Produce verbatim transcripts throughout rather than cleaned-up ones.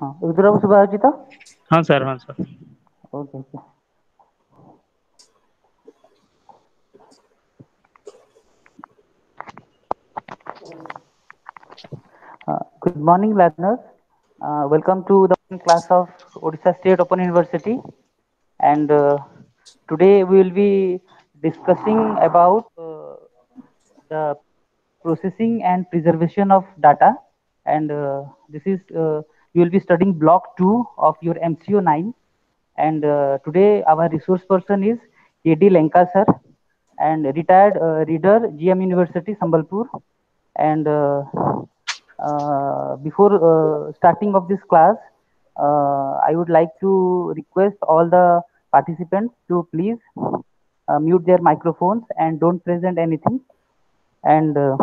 हाँ रुद्र बाबू सुबह होची तो हाँ सर हाँ sir okay okay uh, good morning learners, uh, welcome to the class of Odisha State Open University, and uh, today we will be discussing about uh, the processing and preservation of data, and uh, this is uh, you will be studying block two of your M C O nine, and uh, today our resource person is K D Lenka sir, and retired uh, reader G M University Sambalpur, and uh, uh, before uh, starting of this class, uh, I would like to request all the participants to please uh, mute their microphones and don't present anything, and uh,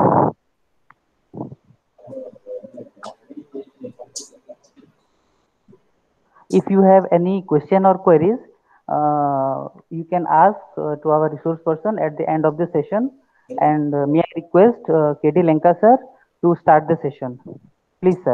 if you have any question or queries, uh, you can ask uh, to our resource person at the end of the session. And uh, may I request uh, K D Lenka sir to start the session. Please, sir.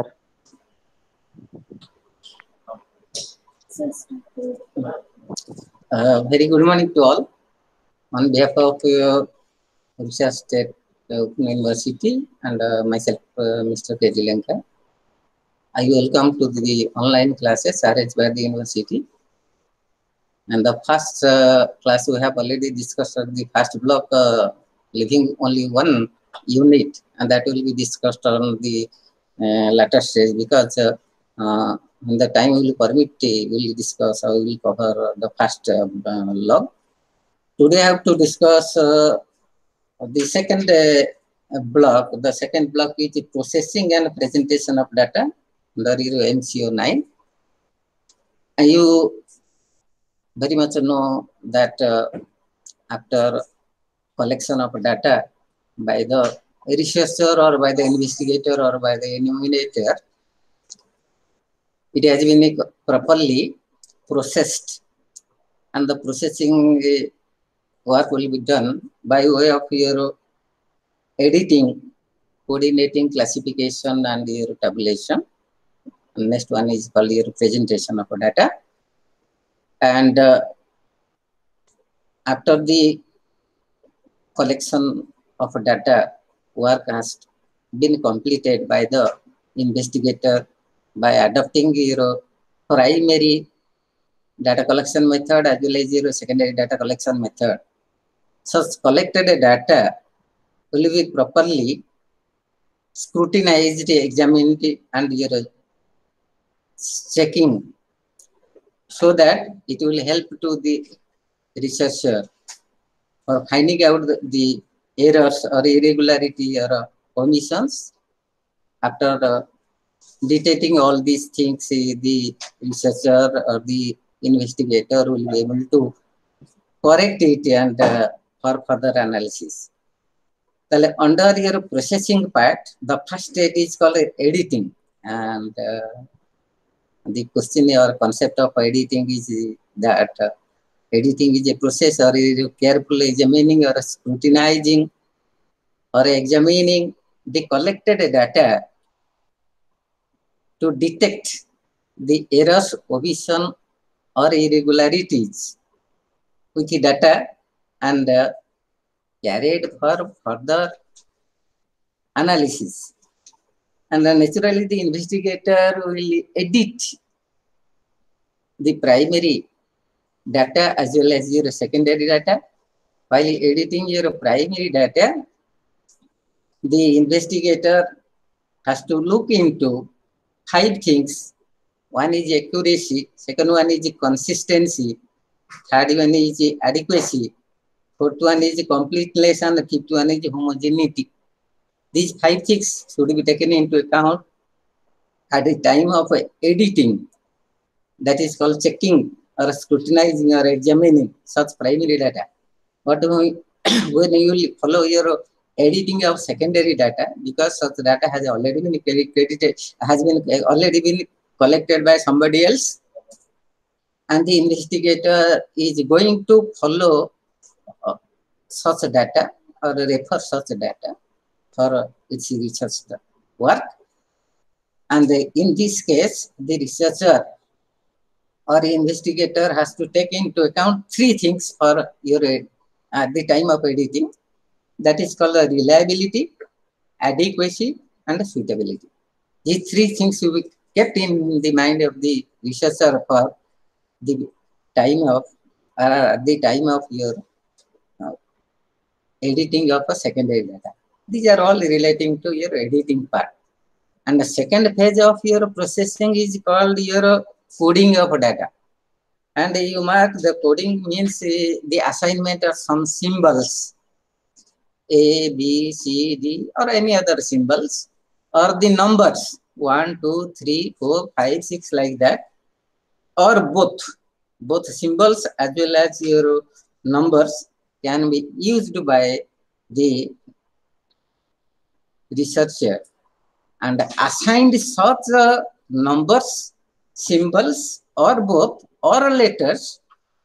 Uh, very good morning to all. On behalf of uh, Odisha State uh, University and uh, myself, uh, Mister K D Lenka, I welcome to the online classes arranged by the university. And the first uh, class we have already discussed the first block, uh, leaving only one unit, and that will be discussed on the uh, latter stage because uh, uh, when the time will permit, we will discuss how we will cover the first uh, log. Today I have to discuss uh, the second uh, block. The second block is processing and presentation of data under M C O nine. And you very much know that uh, after collection of data by the researcher or by the investigator or by the enumerator, it has been properly processed, and the processing uh, work will be done by way of your editing, coordinating, classification, and your tabulation. And next one is called your presentation of data. And uh, after the collection of data, work has been completed by the investigator by adopting your primary data collection method as well as your secondary data collection method. Such collected data will be properly scrutinized, examined, and your checking so that it will help to the researcher for finding out the, the errors or irregularity or omissions. After uh, detecting all these things, the researcher or the investigator will be able to correct it and uh, for further analysis. So, under your processing part, the first stage is called editing, and uh, the question or concept of editing is that uh, editing is a process or is carefully examining or scrutinizing or examining the collected data to detect the errors, omission, or irregularities with the data and uh, carried for further analysis. And then naturally, the investigator will edit the primary data as well as your secondary data. While editing your primary data, the investigator has to look into five things. One is accuracy, second one is consistency, third one is adequacy, fourth one is completeness, and the fifth one is homogeneity. These five things should be taken into account at the time of editing. That is called checking or scrutinizing or examining such primary data. But when you follow your editing of secondary data, because such data has already been credited, has been already been collected by somebody else, and the investigator is going to follow uh, such data or refer such data for its research work. And in this case, the researcher or investigator has to take into account three things for your at the time of editing. That is called reliability, adequacy, and suitability. These three things will be kept in the mind of the researcher for the time of uh, at the time of your uh, editing of a secondary data. These are all relating to your editing part. And the second phase of your processing is called your coding of data. And you mark the coding means uh, the assignment of some symbols, A, B, C, D, or any other symbols, or the numbers one, two, three, four, five, six, like that, or both. Both symbols as well as your numbers can be used by the researcher and assigned such uh, numbers, symbols, or both, or letters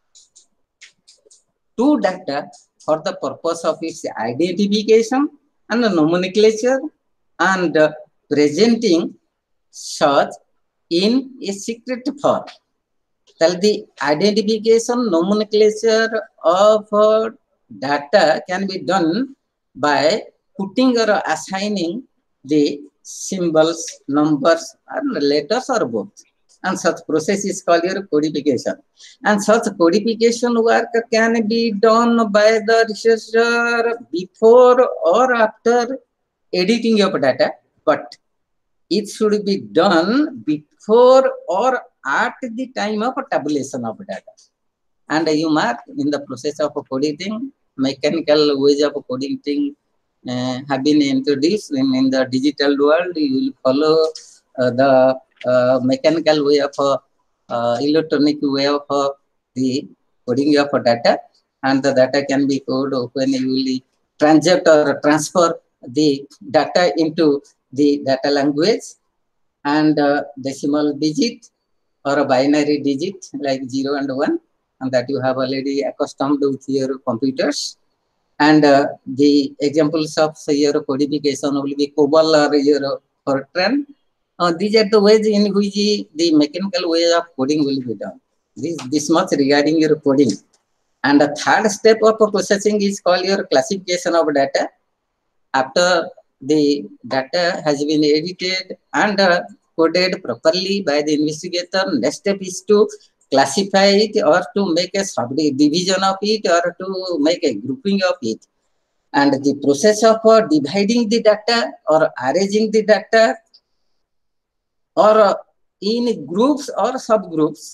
to data for the purpose of its identification and nomenclature and uh, presenting such in a secret form. Tell the identification nomenclature of uh, data can be done by putting or assigning the symbols, numbers, and letters or both. And such process is called your codification. And such codification work can be done by the researcher before or after editing of data, but it should be done before or at the time of tabulation of data. And you mark in the process of coding, mechanical ways of coding uh, have been introduced in, in the digital world. You will follow uh, the uh, mechanical way of uh, uh, electronic way of uh, the coding of data, and the data can be coded when you will transact or transfer the data into the data language, and uh, decimal digit or a binary digit like zero and one, and that you have already accustomed with your computers. And uh, the examples of say, your codification will be COBOL or your Fortran. Uh, these are the ways in which the mechanical way of coding will be done. This, this much regarding your coding. And the third step of processing is called your classification of data. After the data has been edited and uh, coded properly by the investigator, next step is to classify it or to make a subdivision of it or to make a grouping of it. And the process of uh, dividing the data or arranging the data or uh, in groups or subgroups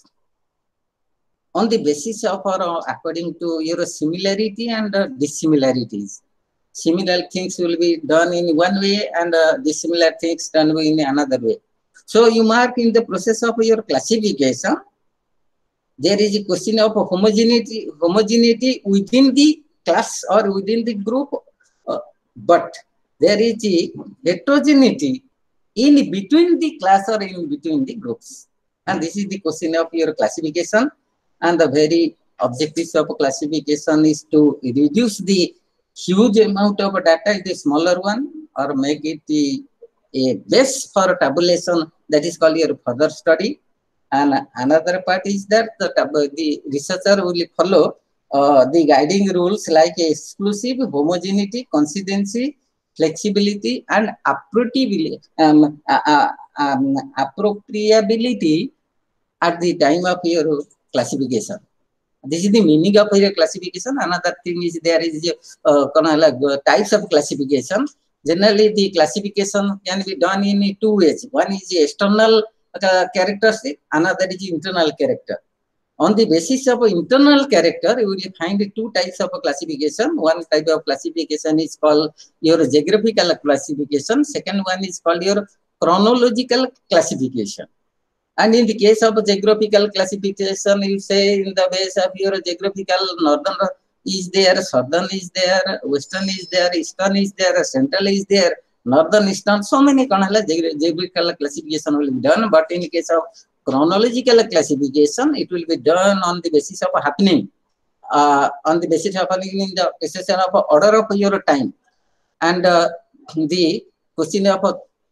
on the basis of or uh, according to your similarity and uh, dissimilarities. Similar things will be done in one way and uh, dissimilar things done in another way. So you mark in the process of your classification, there is a question of homogeneity, homogeneity within the class or within the group, uh, but there is a heterogeneity in between the class or in between the groups. And this is the question of your classification. And the very objectives of classification is to reduce the huge amount of data into a smaller one or make it the, a base for tabulation, that is called your further study. And another part is that the, the researcher will follow uh, the guiding rules like exclusive, homogeneity, consistency, flexibility, and appropriability, um, uh, uh, um, appropriability at the time of your classification. This is the meaning of your classification. Another thing is there is uh, types of classification. Generally, the classification can be done in two ways. One is external uh, characteristic, another is internal character. On the basis of internal character, you will find two types of classification. One type of classification is called your geographical classification. Second one is called your chronological classification. And in the case of geographical classification, you say in the base of your geographical, northern is there, southern is there, western is there, eastern is there, central is there, northern, eastern, so many geographical classification will be done. But in the case of chronological classification, it will be done on the basis of happening, uh, on the basis of happening in the basis of order of your time. And uh, the question of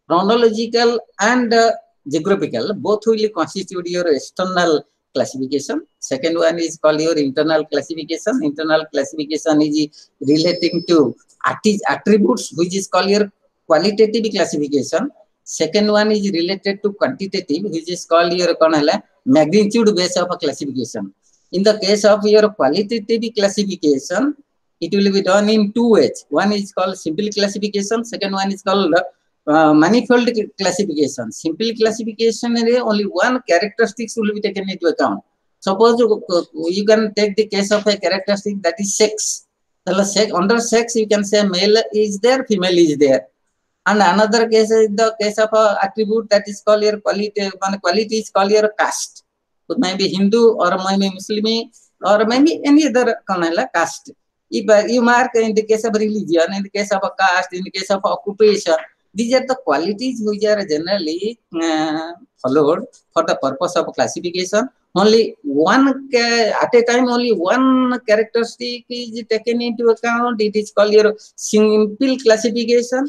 chronological and uh, geographical, both will constitute your external classification. Second one is called your internal classification. Internal classification is relating to attributes, which is called your qualitative classification. Second one is related to quantitative, which is called your magnitude base of a classification. In the case of your qualitative classification, it will be done in two ways. One is called simple classification. Second one is called uh, manifold classification. Simple classification, only one characteristics will be taken into account. Suppose you, you can take the case of a characteristic that is sex. Under sex, you can say male is there, female is there. And another case is the case of a attribute that is called your quality. One quality is called your caste. It may be Hindu or maybe Muslim or maybe any other caste. If uh, you mark in the case of religion, in the case of a caste, in the case of occupation, these are the qualities which are generally uh, followed for the purpose of classification. Only one, at a time, only one characteristic is taken into account. It is called your simple classification.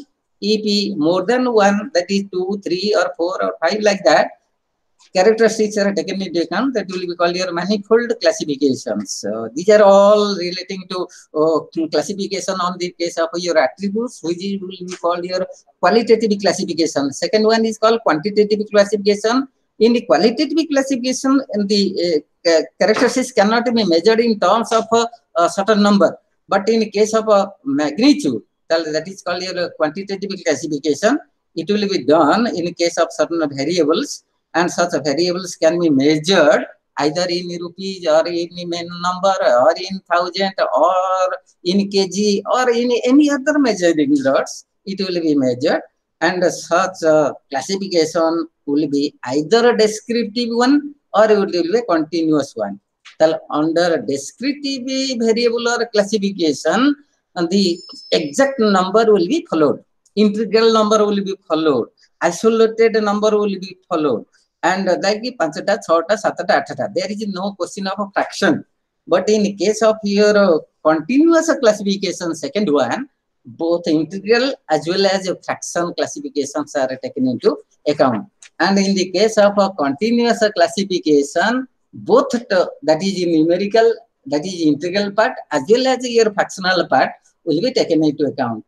If more than one, that is two, three, or four, or five, like that, characteristics are taken into account, that will be called your manifold classifications. So these are all relating to uh, classification on the case of your attributes, which will be called your qualitative classification. Second one is called quantitative classification. In the qualitative classification, in the uh, characteristics cannot be measured in terms of a, a certain number, but in the case of a magnitude, that is called your quantitative classification, it will be done in the case of certain variables. And such variables can be measured either in rupees or in number or in thousand or in kg or in any other measuring units. It will be measured, and such uh, classification will be either a descriptive one or it will be a continuous one. So under descriptive variable or classification, the exact number will be followed. Integral number will be followed. Isolated number will be followed. And like panchata, chota, satata, athata, there is no question of a fraction. But in case of your uh, continuous classification, second one, both integral as well as fraction classifications are taken into account. And in the case of a continuous classification, both uh, that is numerical, that is integral part, as well as your fractional part will be taken into account.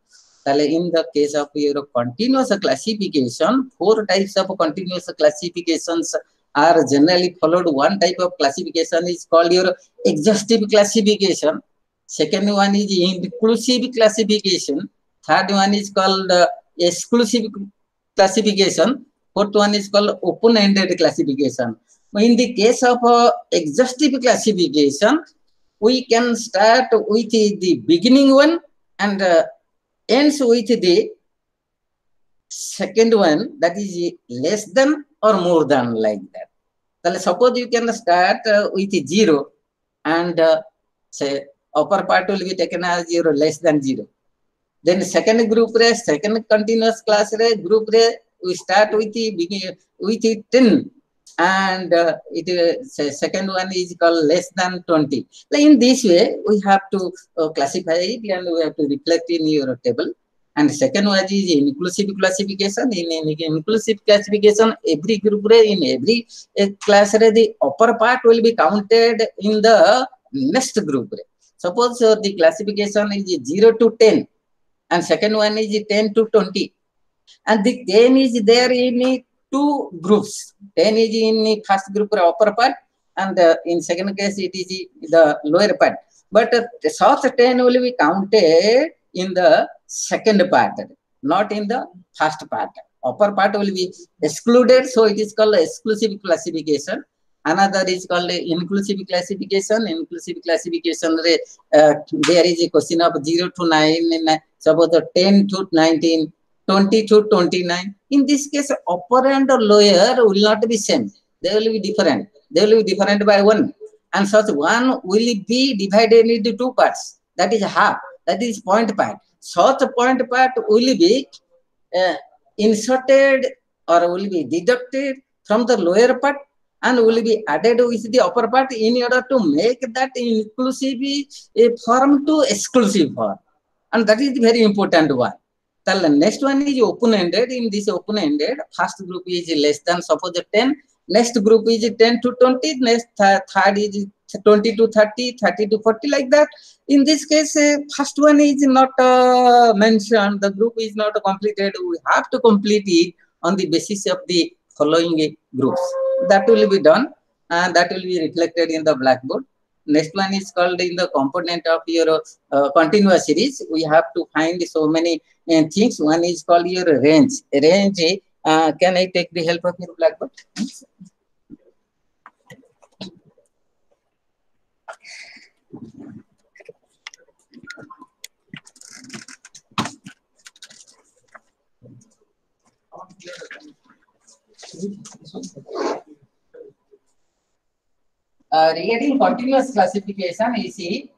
In the case of your continuous classification, four types of continuous classifications are generally followed. One type of classification is called your exhaustive classification. Second one is inclusive classification. Third one is called uh, exclusive classification. Fourth one is called open-ended classification. In the case of uh, exhaustive classification, we can start with the beginning one and uh, ends with the second one, that is less than or more than, like that. So suppose you can start uh, with zero and uh, say upper part will be taken as zero, less than zero. Then second group re, second continuous class re, group re, we start with the beginning with the ten, and uh, it uh, second one is called less than twenty. Like in this way, we have to uh, classify it and we have to reflect in your table. And second one is inclusive classification. In, in inclusive classification, every group in every uh, class, the upper part will be counted in the next group. Suppose uh, the classification is zero to ten, and second one is ten to twenty, and the ten is there in two groups. ten is in the first group upper part, and uh, in second case it is the lower part. But uh, such ten will be counted in the second part, not in the first part. Upper part will be excluded, so it is called exclusive classification. Another is called inclusive classification. Inclusive classification, uh, there is a question of zero to nine, suppose the ten to nineteen, twenty to twenty-nine. In this case, upper and lower will not be same. They will be different. They will be different by one. And such one will be divided into two parts. That is half. That is point part. Such point part will be uh, inserted or will be deducted from the lower part and will be added with the upper part in order to make that inclusive a form to exclusive form. And that is the very important one. The next one is open-ended. In this open-ended, first group is less than suppose ten. Next group is ten to twenty. Next th third is twenty to thirty, thirty to forty, like that. In this case, uh, first one is not uh, mentioned. The group is not completed. We have to complete it on the basis of the following groups. That will be done, and that will be reflected in the blackboard. Next one is called in the component of your uh, continuous series. We have to find so many uh, things. One is called your range. Range. Uh, can I take the help of your blackboard? Uh, regarding continuous classification, you see,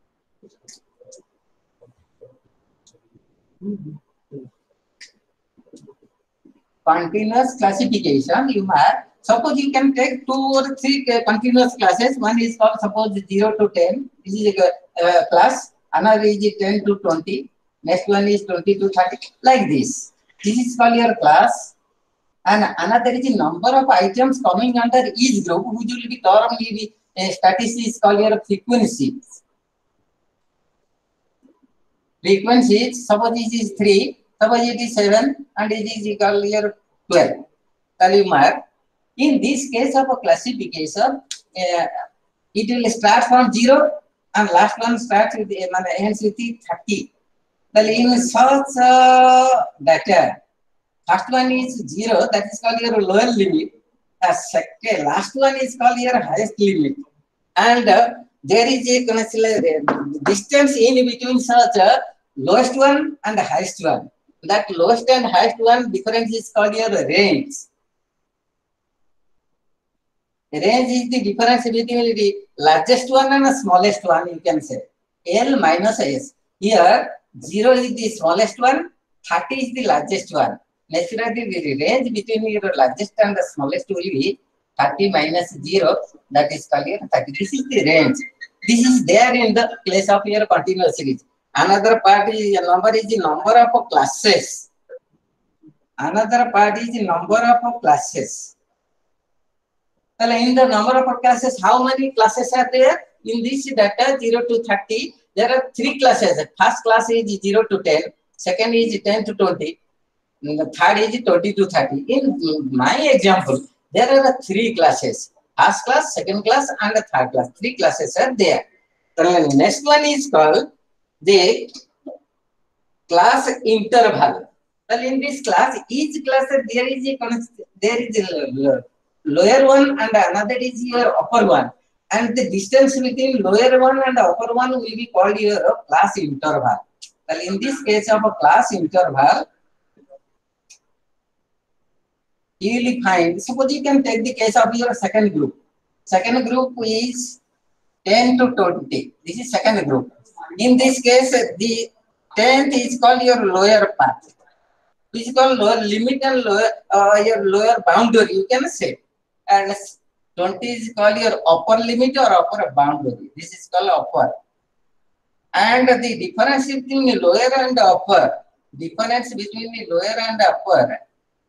continuous classification, you have, suppose you can take two or three continuous classes. One is called, suppose zero to ten. This is a uh, class. Another is ten to twenty. Next one is twenty to thirty. Like this. This is called your class. And another is the number of items coming under each group, which will be termed in uh, statistics called your frequency. Frequency, suppose this is three, suppose it is seven, and it is equal to twelve. In this case of a classification, uh, it will start from zero and last one starts with uh, ends with thirty. Well, in such uh, data, first one is zero, that is called your lower limit. Uh, second, last one is called your highest limit. And uh, there is a uh, distance in between such a lowest one and the highest one. That lowest and highest one difference is called your range. Range is the difference between the largest one and the smallest one, you can say. L minus S. Here, zero is the smallest one, thirty is the largest one. Naturally, the range between your largest and the smallest will be thirty minus zero, that is called your thirty. This is the range. This is there in the place of your continuous series. Another part is the number is the number of classes. Another part is the number of classes. Well, in the number of classes, how many classes are there? In this data zero to thirty, there are three classes. First class is zero to ten, second is ten to twenty, and the third is twenty to thirty. In my example, there are three classes. First class, second class, and the third class. Three classes are there. The next one is called the class interval. Well, in this class, each class there is a there is a lower one and another is your upper one, and the distance between lower one and upper one will be called your class interval. Well, in this case of a class interval, you will find, suppose you can take the case of your second group. Second group is ten to twenty. This is second group. In this case, the tenth is called your lower part. This is called lower limit and lower uh, your lower boundary, you can say. And twenty is called your upper limit or upper boundary. This is called upper. And the difference between lower and upper, difference between the lower and upper,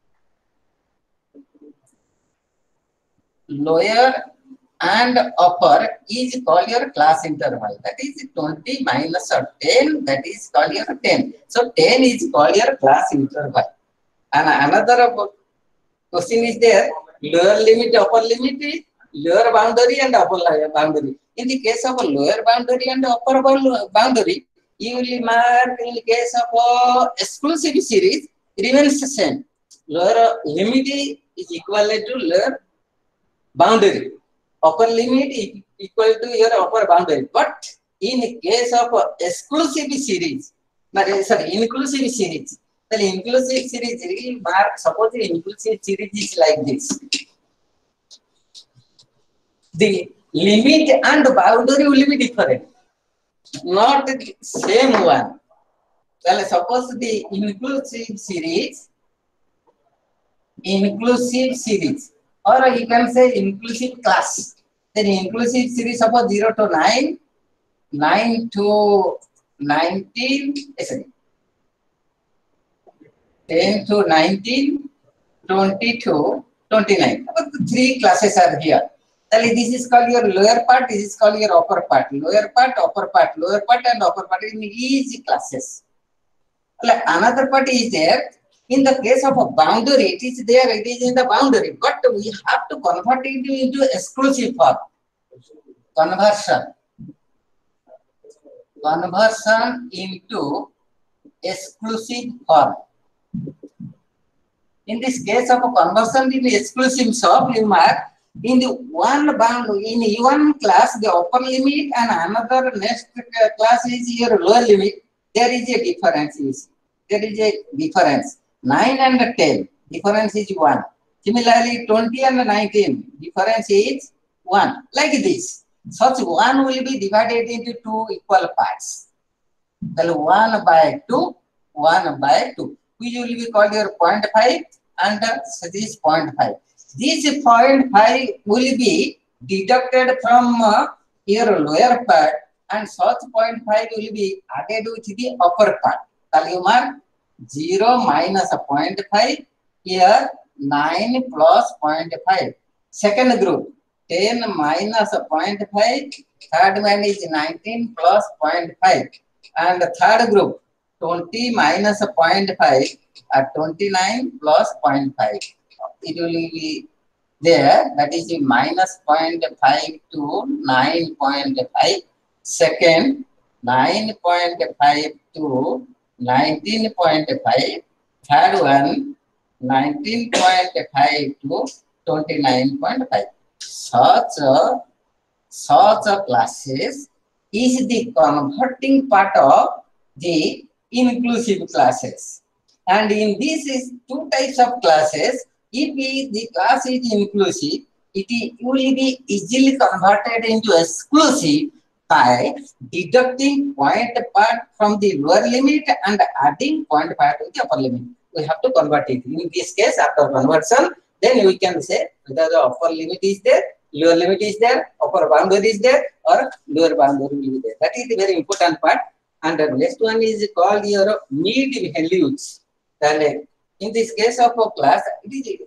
lower and upper is called your class interval. That is twenty minus ten, that is called your ten. So ten is called your class interval. And another question is there, lower limit, upper limit is lower boundary and upper boundary. In the case of a lower boundary and upper boundary, you will mark in the case of a exclusive series, it remains the same. Lower limit is equal to lower boundary. Upper limit is equal to your upper boundary. But in the case of a exclusive series, sorry, inclusive series, the inclusive series will mark, suppose the inclusive series is like this. The limit and boundary will be different, not the same one. Well, suppose the inclusive series, inclusive series, or you can say inclusive class. Then inclusive series, suppose zero to nine, nine to nineteen, sorry, ten to nineteen, twenty to twenty-nine. Three classes are here. This is called your lower part, this is called your upper part. Lower part, upper part, lower part and upper part in each classes. Another part is there. In the case of a boundary, it is there, it is in the boundary, but we have to convert it into exclusive form. Conversion. Conversion into exclusive form. In this case of a conversion in exclusive form, you mark in the one bound, in one class, the upper limit and another next class is your lower limit. There is a difference. There is a difference. nine and ten, difference is one. Similarly, twenty and nineteen, difference is one. Like this. Such one will be divided into two equal parts. Well, one by two, one by two. Which will be called your zero point five and this zero point five. This zero point five will be deducted from uh, your lower part and such zero point five will be added with the upper part. Tell you mark zero minus zero point five, here nine plus zero point five. Second group, ten minus zero point five, third one is nineteen plus zero point five. And the third group, twenty minus zero point five at twenty-nine plus zero point five. It will be there, that is minus zero point five to nine point five. Second, nine point five to nineteen point five. Third one, nineteen point five to twenty-nine point five. Such a, such a classes is the converting part of the inclusive classes. And in this is two types of classes. If we, the class is inclusive, it will be easily converted into exclusive by deducting point part from the lower limit and adding point part to the upper limit. We have to convert it. In this case, after conversion, then we can say whether the upper limit is there, lower limit is there, upper boundary is there, or lower boundary will be there. That is the very important part. And the next one is called your mid values. Then in this case of a class, it is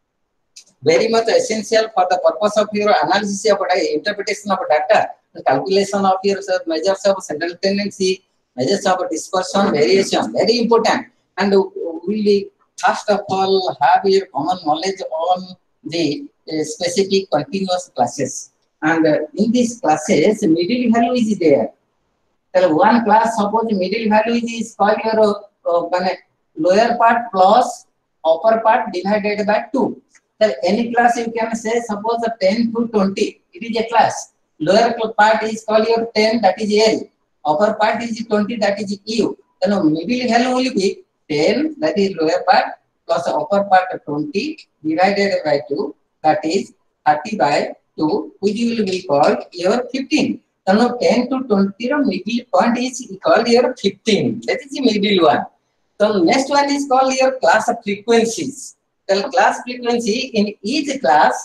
very much essential for the purpose of your analysis of data, interpretation of data, the calculation of your measures of central tendency, measures of dispersion, variation, very important. And we first of all have your common knowledge on the uh, specific continuous classes. And uh, in these classes, middle value is there. So one class, suppose middle value is called your uh, lower part plus upper part divided by two. So any class you can say, suppose a ten to twenty, it is a class. Lower part is called your ten, that is L. Upper part is twenty, that is U. Then middle value will be ten, that is lower part, plus upper part twenty divided by two, that is thirty by two, which will be called your fifteen. So now ten to twenty, middle point is called your fifteen. That is the middle one. So next one is called your class of frequencies. The class frequency, in each class,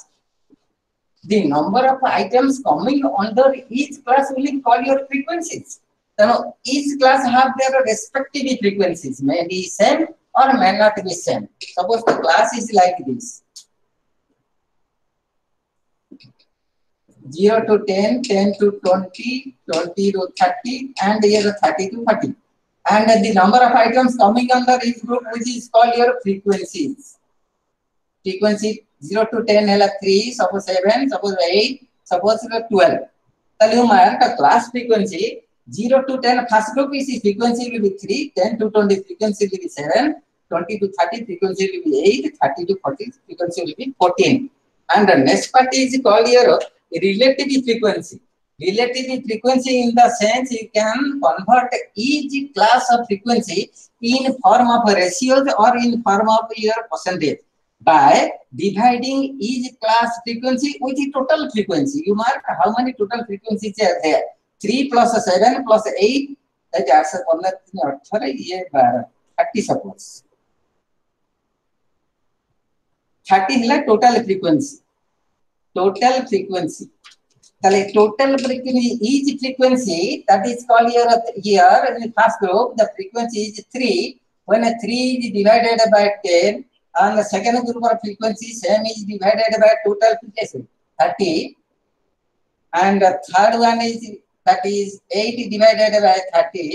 the number of items coming under each class will be called your frequencies. So now each class have their respective frequencies, may be same or may not be same. Suppose the class is like this. zero to ten, ten to twenty, twenty to thirty, and here thirty to forty. And the number of items coming under each group, which is called your frequencies. Frequency zero to ten is three, suppose seven, suppose eight, suppose twelve. So you mark a class frequency. zero to ten, first group is frequency will be three, ten to twenty frequency will be seven, twenty to thirty frequency will be eight, thirty to forty frequency will be fourteen. And the next part is called your relative frequency. Relative frequency in the sense you can convert each class of frequency in form of ratios or in form of your percentage by dividing each class frequency with the total frequency. You mark how many total frequencies are there. three plus seven plus eight, that is thirty suppose. thirty is total frequency. Total frequency. The total frequency, each frequency, that is called here, here in the first group, the frequency is three. when a three is divided by ten, and the second group of frequency same is divided by total frequency thirty, and the third one is that is eight divided by thirty,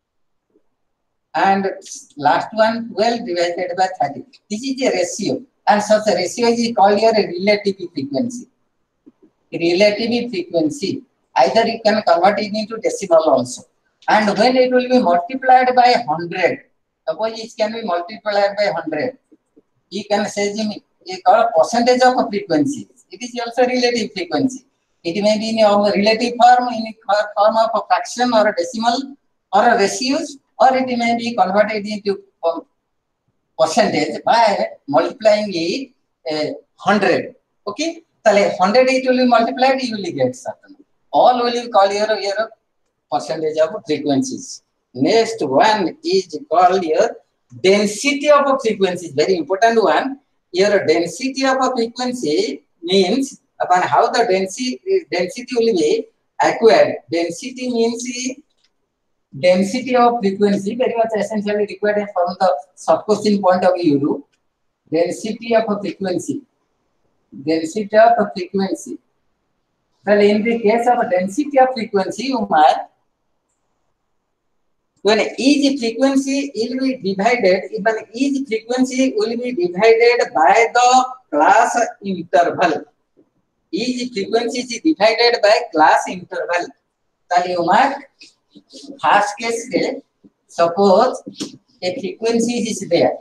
and last one twelve divided by thirty. This is a ratio, and such a ratio is called your relative frequency. Relative frequency, either you can convert it into decimal also, and when it will be multiplied by one hundred, suppose it can be multiplied by one hundred, you can say it called percentage of frequency. It is also relative frequency. It may be in a relative form, in a form of a fraction or a decimal or a ratios, or it may be converted into percentage by multiplying it uh, one hundred. Okay, so one hundred it will be multiplied, you will get certain. All will you call your, your percentage of frequencies. Next one is called your density of a frequency. Very important one. Your density of a frequency means upon how the density density will be acquired. Density means density of frequency, very much essentially required from the sub question point of view. Density of a frequency. Density of a frequency. Well, in the case of a density of frequency, you must, when each frequency will be divided, even each frequency will be divided by the class interval. Each frequency is divided by class interval. So you must, first case, suppose a frequency is there.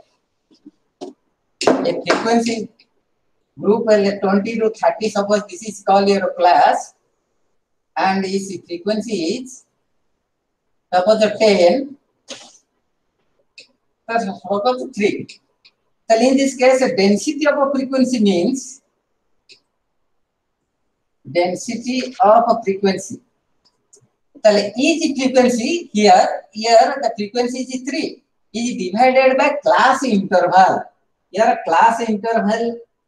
A frequency group twenty to thirty, suppose this is called your class, and this frequency is suppose ten, suppose three. So in this case, density of a frequency means density of a frequency. So each frequency here, here the frequency is three, is divided by class interval. Here class interval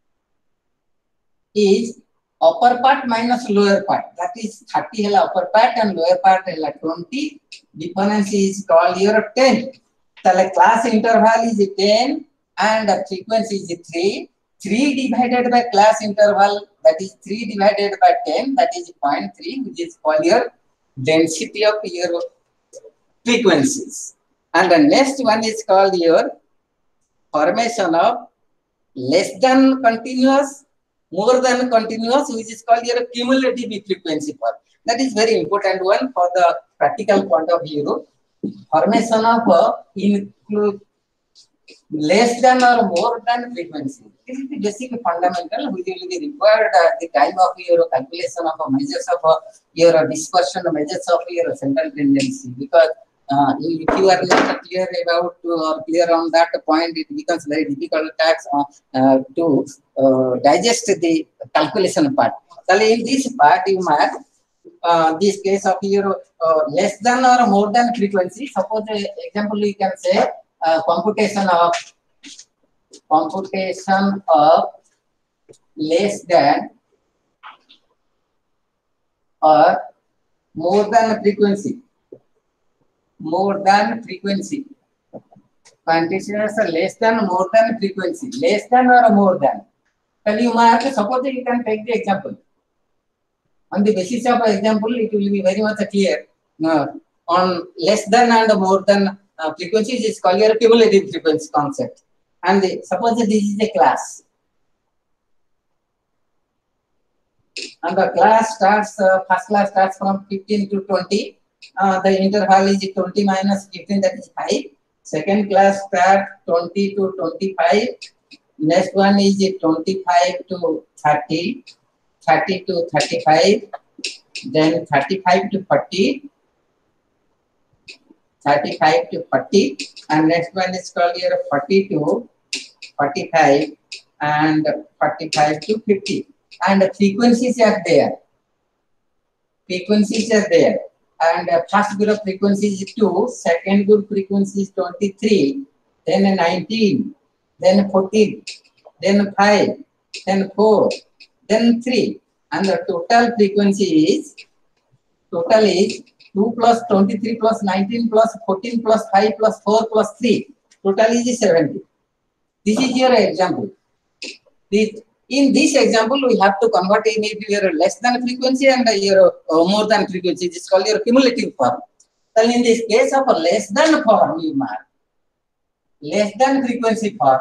is upper part minus lower part. That is thirty hela upper part and lower part hela twenty. Difference is called your ten. So the class interval is ten and the frequency is three. three divided by class interval, that is three divided by ten, that is zero point three, which is called your density of your frequencies. And the next one is called your formation of less than continuous, more than continuous, which is called your cumulative frequency part. That is very important one for the practical point of view. Formation of uh, include less than or more than frequency. This is the basic fundamental which will be required at the time of your calculation of a measures of uh, your dispersion, measures of your central tendency. Because uh, if you are not clear about uh, or clear on that point, it becomes very difficult task uh, uh, to uh, digest the calculation part. So in this part, you must uh, this case of your uh, less than or more than frequency. Suppose uh, example you can say uh, computation of computation of less than or more than frequency. More than frequency. Quantities are less than, more than frequency. Less than or more than. Tell you mark. Suppose you can take the example. On the basis of example, it will be very much clear. Uh, on less than and more than uh, frequencies is called your cumulative frequency concept. And the, suppose this is a class. And the class starts, uh, first class starts from fifteen to twenty. Uh, the interval is twenty minus fifteen, that is five. Second class starts twenty to twenty-five. Next one is twenty-five to thirty. thirty to thirty-five. Then thirty-five to forty. thirty-five to forty. And next one is called here forty to forty-five. And forty-five to fifty. And the frequencies are there. Frequencies are there. And uh, first group frequency is two, second group frequency is twenty-three, then nineteen, then fourteen, then five, then four, then three. And the total frequency is, total is two plus twenty-three plus nineteen plus fourteen plus five plus four plus three. Total is seventy. This is your example. This, in this example, we have to convert in it your less than frequency and your uh, more than frequency. This is called your cumulative form. So in this case of a less than form, you mark less than frequency form.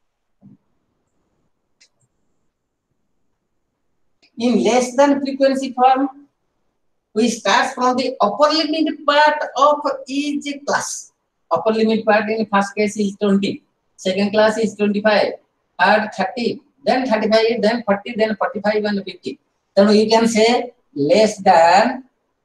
In less than frequency form, we start from the upper limit part of each class. Upper limit part in first case is twenty, second class is twenty-five, third thirty, then thirty-five, then forty, then forty-five and fifty. So you can say less than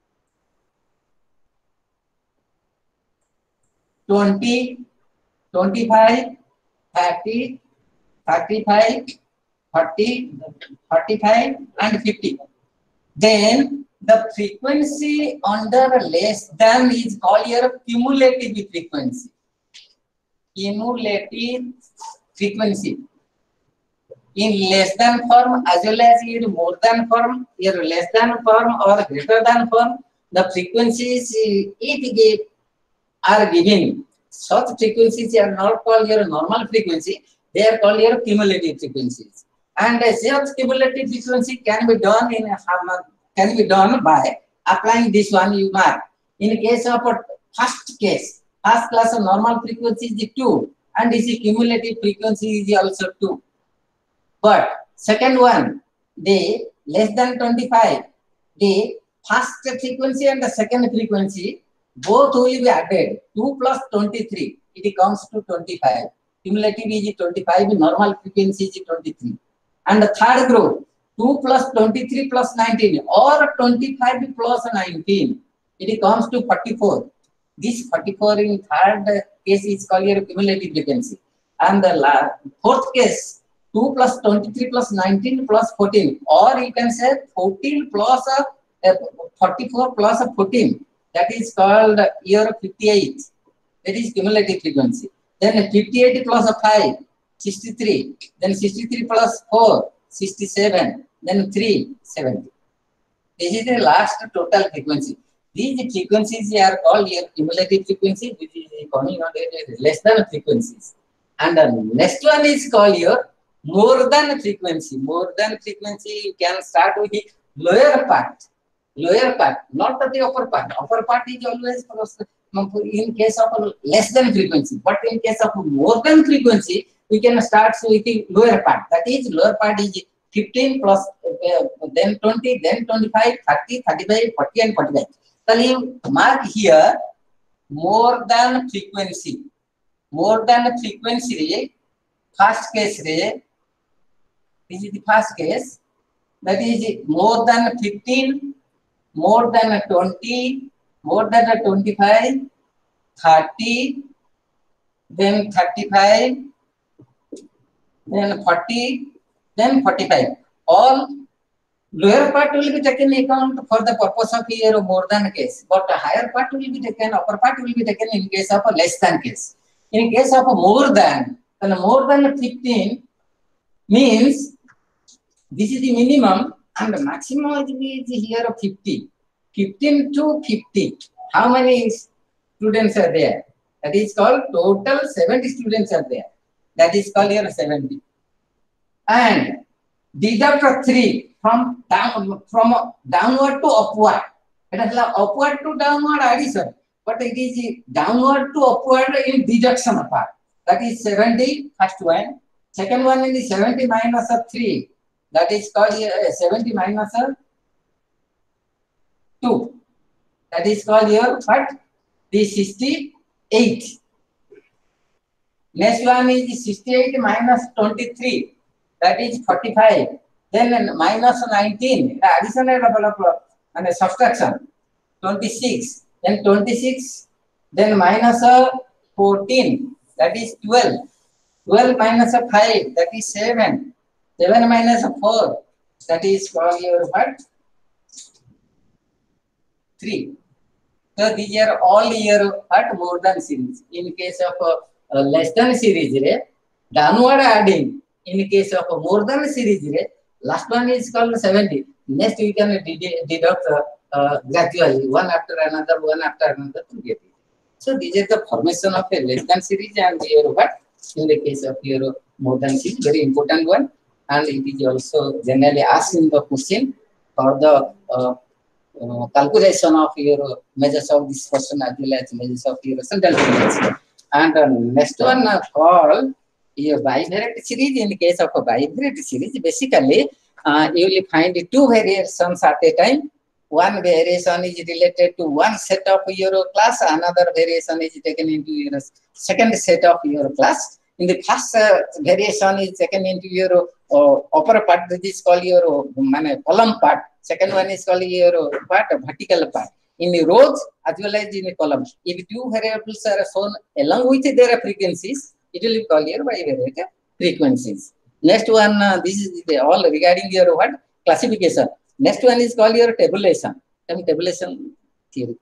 twenty, twenty-five, thirty, thirty-five, forty, forty-five and fifty. Then the frequency under less than is called your cumulative frequency. Cumulative frequency. In less than form as well as in more than form, your less than form or greater than form, the frequencies if are given, such frequencies are not called your normal frequency, they are called your cumulative frequencies. And such cumulative frequency can be done in can be done by applying this one you mark. In case of a first case, first class of normal frequency is two, and this cumulative frequency is also two. But second one, the less than twenty-five, the first frequency and the second frequency, both will be added. two plus twenty-three, it comes to twenty-five. Cumulative is twenty-five, normal frequency is twenty-three. And the third group, two plus twenty-three plus nineteen, or twenty-five plus nineteen, it comes to forty-four. This forty-four in third case is called your cumulative frequency. And the fourth case, two plus twenty-three plus nineteen plus fourteen, or you can say fourteen plus uh, forty-four plus fourteen, that is called year fifty-eight. That is cumulative frequency. Then fifty-eight plus five, sixty-three. Then sixty-three plus four, sixty-seven. Then three, seventy. This is the last total frequency. These frequencies are called your cumulative frequency, which is coming on less than frequencies. And the next one is called your more than frequency. More than frequency, you can start with the lower part. Lower part, not the upper part. Upper part is always in case of less than frequency. But in case of more than frequency, we can start with the lower part. That is, lower part is fifteen plus uh, then twenty, then twenty-five, thirty, thirty-five, forty and forty-five. So you mark here more than frequency. More than frequency, first case, this is the first case. That is more than fifteen, more than twenty, more than twenty-five, thirty, then thirty-five, then forty, then forty-five. All lower part will be taken into account for the purpose of your more than case, but a higher part will be taken, upper part will be taken in case of a less than case. In case of a more than, then more than fifteen means this is the minimum and the maximum is here of fifty. fifteen to fifty. How many students are there? That is called total seventy students are there. That is called here seventy. And deduct three from down from downward to upward. It is like upward to downward addition, but it is downward to upward in deduction part. That is seventy, first one. Second one is seventy minus of three. That is called uh, seventy minus of two. That is called your what? The sixty-eight. Next one is sixty-eight minus twenty-three. That is forty-five. Then minus nineteen. The addition and subtraction. twenty-six. Then twenty-six. Then minus fourteen. That is twelve. twelve minus five. That is seven. seven minus four. That is called your what? three. So these are all your what more than series. In case of uh, uh, less than series, downward adding. In case of uh, more than series, last one is called seventy. Next we can deduct uh, uh, gradually, one after another, one after another to get it. So these are the formation of a less than series and your what in the case of your more than series, very important one, and it is also generally asked in the question for the uh, uh, calculation of your measures of dispersion as well as measures of your central tendency. And uh, next one uh, called your bivariate series. In the case of a bivariate series, basically uh, you will find two variations at a time. One variation is related to one set of your class, another variation is taken into your second set of your class. In the first uh, variation is taken into your uh, upper part, this is called your uh, column part. Second one is called your part, vertical part. In the rows as well as in the columns. If two variables are shown along with their frequencies, it will be called your bivariate frequencies. Next one, uh, this is the, all regarding your what classification. Next one is called your tabulation. Tabulation theory.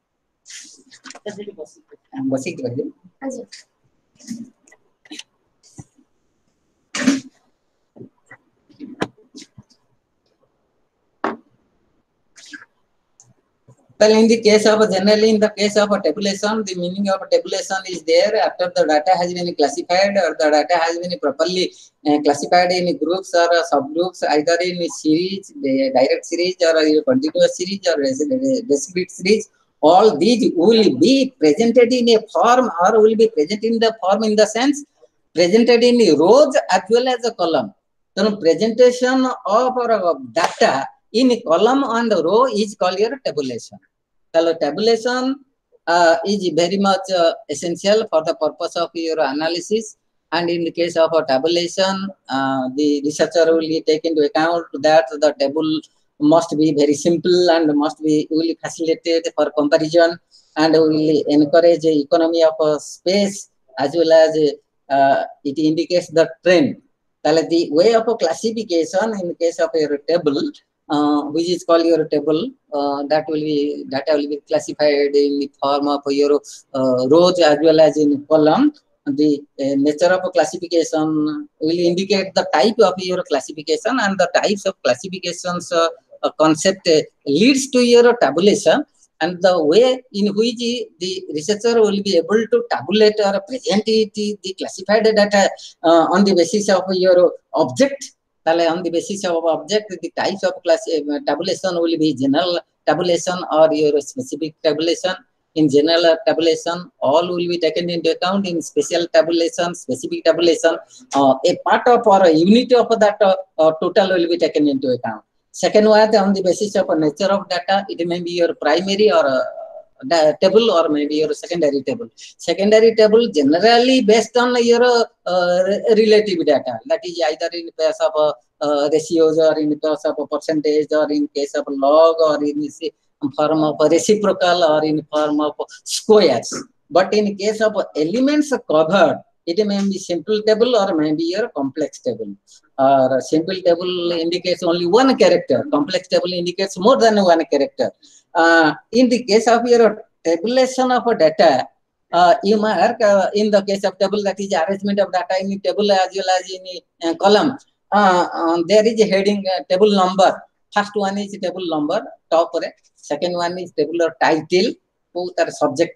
Well, in the case of generally in the case of a tabulation, the meaning of a tabulation is there after the data has been classified or the data has been properly uh, classified in groups or uh, subgroups, either in a series, the direct series or a continuous series or a discrete series. All these will be presented in a form or will be presented in the form in the sense presented in rows as well as a column. So presentation of our data in a column and row is called your tabulation. So tabulation uh, is very much uh, essential for the purpose of your analysis. And in the case of a tabulation, uh, the researcher will take into account that the table must be very simple and must be will facilitate for comparison and will encourage economy of uh, space as well as uh, it indicates the trend. So the way of a classification in the case of a table, Uh, which is called your table, uh, that will be data will be classified in the form of your uh, rows as well as in column. The uh, nature of classification will indicate the type of your classification, and the types of classifications uh, uh, concept uh, leads to your tabulation, and the way in which the researcher will be able to tabulate or present it, the classified data uh, on the basis of your object. On the basis of object, the types of class uh, tabulation will be general tabulation or your specific tabulation. In general tabulation, all will be taken into account. In special tabulation, specific tabulation, uh, a part of or a unit of that uh, uh, total will be taken into account. Second one, on the basis of nature of data, it may be your primary or uh, table or maybe your secondary table. Secondary table generally based on your uh, relative data, that is either in case of uh, uh, ratios or in case of a percentage or in case of log or in form of reciprocal or in form of squares. But in case of elements covered, it may be simple table or maybe your complex table. Or simple table indicates only one character, complex table indicates more than one character. Uh, in the case of your tabulation of data, uh, you mark uh, in the case of table, that is arrangement of data in table as well as in uh, column. Uh, uh, there is a heading uh, table number. First one is table number, top re. Second one is table or title, both subject.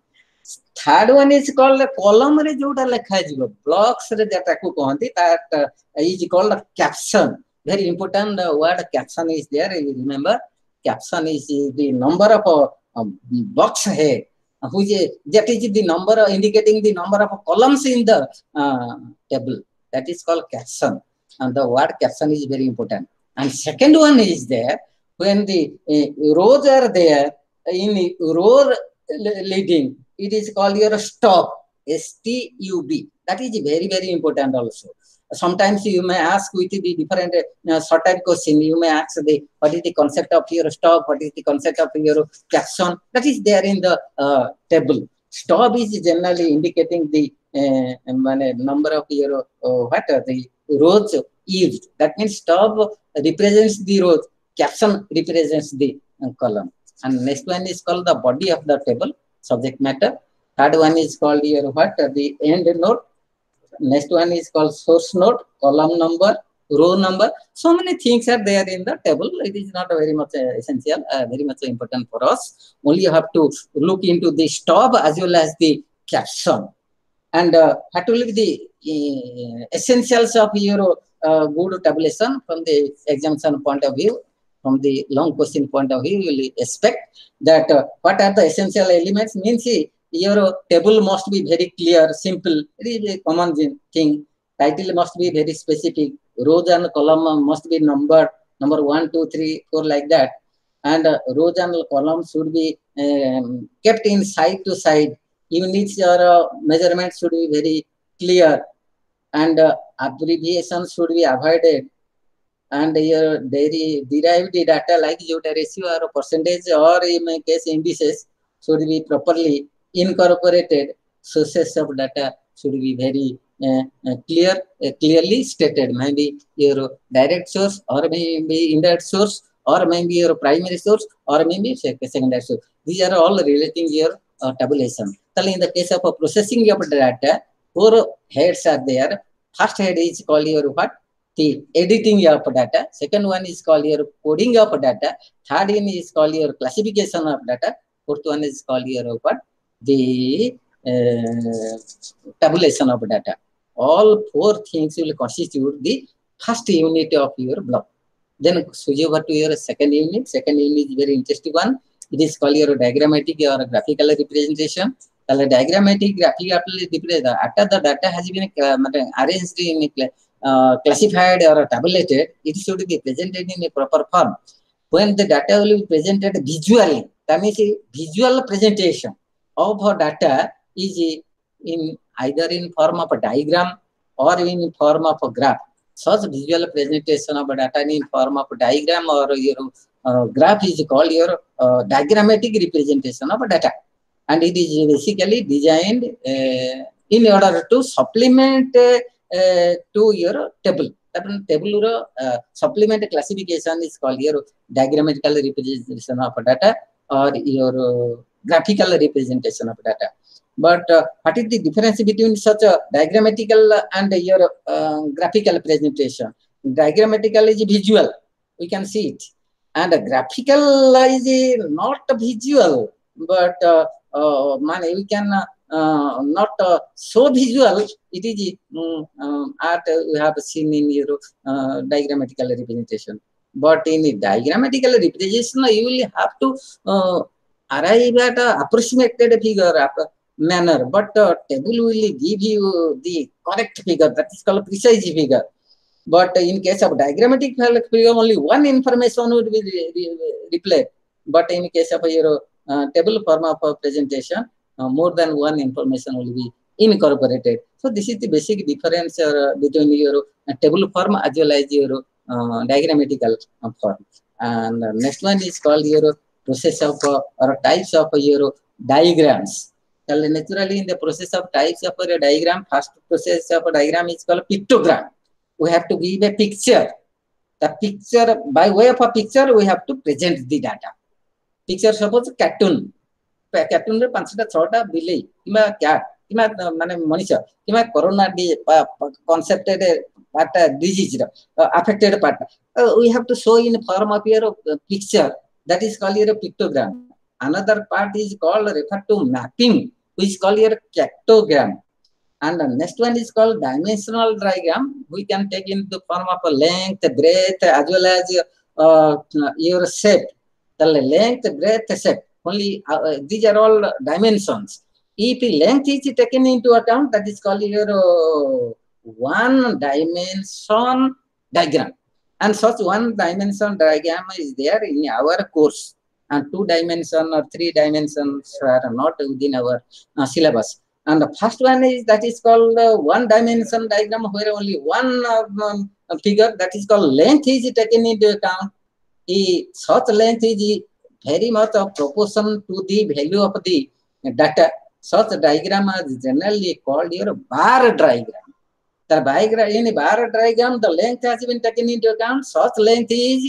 Third one is called column re jota lekha jibo, blocks re jata ku kohanti, that uh, is called a caption. Very important uh, word caption is there. You remember, caption is the number of a uh, box hai, which is, that is the number uh, indicating the number of columns in the uh, table. That is called caption, and the word caption is very important. And second one is there when the uh, rows are there in row leading, it is called your stub, S T U B. That is very very important also. Sometimes you may ask with the different uh, sort of question, you may ask the what is the concept of your stub, what is the concept of your caption. That is there in the uh, table. Stub is generally indicating the uh, number of your uh, what are the rows used. That means stub represents the rows, caption represents the uh, column. And next one is called the body of the table, subject matter. Third one is called your what, the end node. Next one is called source node, column number, row number. So many things are there in the table. It is not very much uh, essential, uh, very much important for us. Only you have to look into the stop as well as the caption. And uh, what will be the uh, essentials of your uh, good tabulation from the examination point of view, from the long question point of view, you will expect that uh, what are the essential elements means your table must be very clear, simple. It is a common thing. Title must be very specific. Rows and column must be numbered, number one, two, three, four, like that. And uh, rows and columns should be um, kept in side to side. Units or uh, measurements should be very clear, and uh, abbreviations should be avoided. And your dairy derived data like iota ratio or percentage or in my case indices should be properly incorporated. Sources of data should be very uh, uh, clear, uh, clearly stated. Maybe your direct source, or maybe indirect source, or maybe your primary source, or maybe secondary source. These are all relating your uh, tabulation. So in the case of uh, processing of data, four heads are there. First head is called your what? The editing of data. Second one is called your coding of data. Third one is called your classification of data. Fourth one is called your what? The uh, tabulation of data. All four things will constitute the first unit of your block. Then switch over to your second unit. Second unit is very interesting one. It is called your diagrammatic or graphical representation. The diagrammatic graphical representation, after the data has been uh, arranged in uh, classified or tabulated, it should be presented in a proper form. When the data will be presented visually, that means a visual presentation of data is in either in form of a diagram or in form of a graph. Such visual presentation of data in form of a diagram or your uh, graph is called your uh, diagrammatic representation of data. And it is basically designed uh, in order to supplement uh, uh, to your table. That table uh, supplement classification is called your diagrammatical representation of data or your uh, graphical representation of data. But uh, what is the difference between such a diagrammatical and your uh, graphical presentation? Diagrammatical is visual, we can see it, and graphical is not visual, but uh, uh, man, we can uh, not uh, so visual. It is um, um, art we have seen in your uh, diagrammatical representation. But in the diagrammatical representation, you will have to uh, arrive at an approximated figure manner, but uh, table will give you the correct figure, that is called precise figure. But in case of diagrammatic figure, only one information would be replayed. But in case of your uh, table form of presentation, uh, more than one information will be incorporated. So this is the basic difference uh, between your uh, table form as well as your uh, diagrammatical uh, form. And uh, next one is called your process of uh, or types of your diagrams. So naturally, in the process of types of a diagram, first process of a diagram is called pictogram. We have to give a picture. The picture, by way of a picture, we have to present the data. Picture, suppose cartoon. Cartoon re panchta chhota bilei kima cat kima mane manisha kima corona concepted part disease uh, affected part. Uh, we have to show in form of your uh, picture. That is called your pictogram. Another part is called refer to mapping, which is called your cactogram. And the next one is called dimensional diagram. We can take in the form of a length, breadth, as well as uh, your shape. The length, breadth, shape. Only uh, these are all dimensions. If length is taken into account, that is called your uh, one dimension diagram. And such one dimension diagram is there in our course. And two dimension or three dimensions are not within our uh, syllabus. And the first one is that is called uh, one dimension diagram, where only one um, figure, that is called length, is taken into account. E, such length is very much of proportion to the value of the data. Such diagram is generally called your bar diagram. The diagram, in a bar diagram, the length has been taken into account. Such length is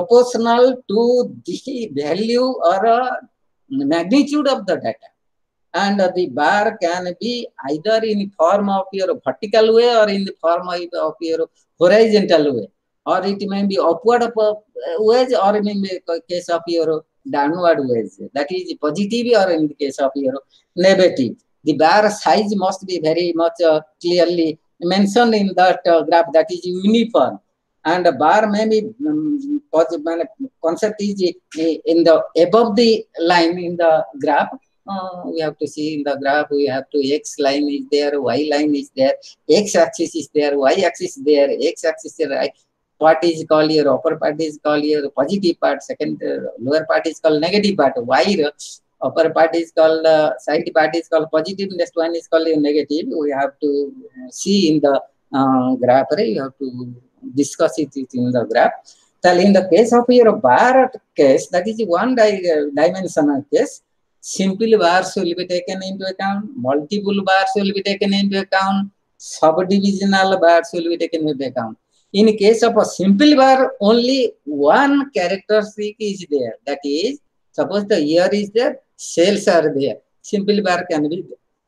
proportional to the value or uh, magnitude of the data. and uh, the bar can be either in form of your vertical way or in the form of, of your horizontal way, or it may be upward of uh, ways, or it may be case of your downward ways. That is positive, or in the case of your negative. The bar size must be very much uh, clearly mentioned in that uh, graph, that is uniform. And the bar may be um, concept is in the above the line in the graph. Uh, we have to see in the graph, we have to X line is there, Y line is there, X axis is there, Y axis is there, X axis is right. Part is called your upper part is called your positive part, second uh, lower part is called negative part. Y upper part is called uh, side part is called positive, next one is called negative. We have to see in the uh, graph, right? You have to discuss it in the graph. So in the case of your bar case, that is one di dimensional case. Simple bars will be taken into account, multiple bars will be taken into account, subdivisional bars will be taken into account. In case of a simple bar, only one characteristic is there. That is, suppose the year is there, cells are there. Simple bar can be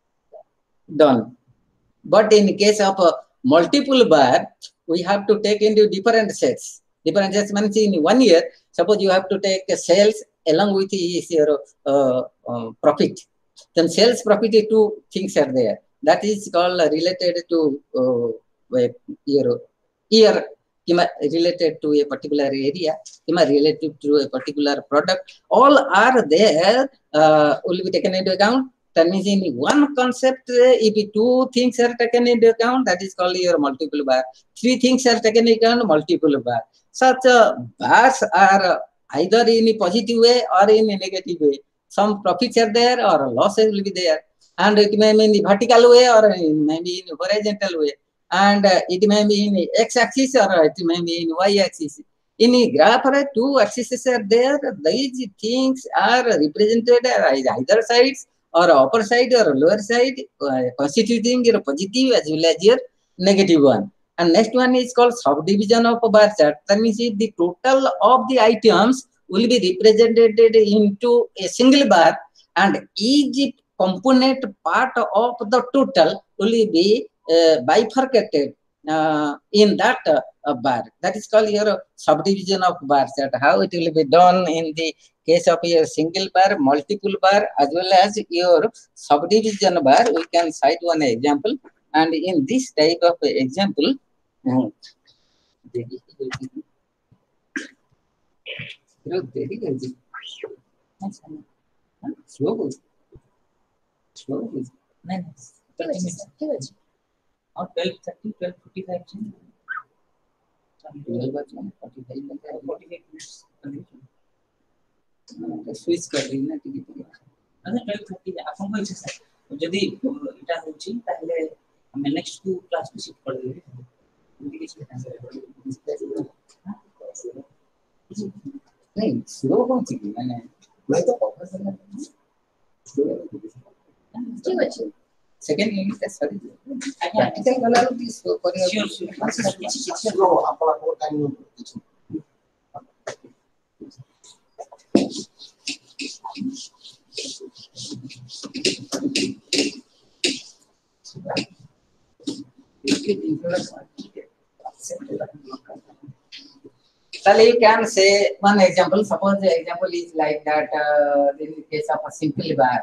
done. But in case of a multiple bar, we have to take into different sets. Different sets means in one year, suppose you have to take sales along with your uh, uh, profit. Then sales profit, two things are there. That is called related to uh, your year, related to a particular area, related to a particular product. All are there, uh, will be taken into account. That means in one concept, if two things are taken into account, that is called your multiple bar. Three things are taken into account, multiple bar. Such uh, bars are either in a positive way or in a negative way. Some profits are there or losses will be there. And it may be in the vertical way or it may be in horizontal way. And uh, it may be in x-axis or it may be in y-axis. In a graph, two axes are there. These things are represented as either sides or upper side or lower side, uh, constituting your positive as well as your negative one. And next one is called subdivision of a bar chart. That means the total of the items will be represented into a single bar, and each component part of the total will be uh, bifurcated uh, in that uh, bar. That is called your subdivision of bar chart. How it will be done in the case of your single bar, multiple bar, as well as your subdivision bar. We can cite one example, and in this type of example, um, slow, slow, nice. Or twelve thirty, twelve fifty-five. Switch कर रही ना ticket अच्छा twelve thirty आपन को इच्छा sir जदी इटा होची ताले हम नेक्स्ट टू क्लास को शिफ्ट कर देबे इनके किछ नहीं स्लो होची माने मैं तो प्रोफेसर ठीक अछि सेकंड यूनिट सॉरी प्रैक्टिकल वाला दिस करियो श्योर श्योर स्लो आपला को टाइम किछ So you can say one example. Suppose the example is like that uh, in the case of a simple bar.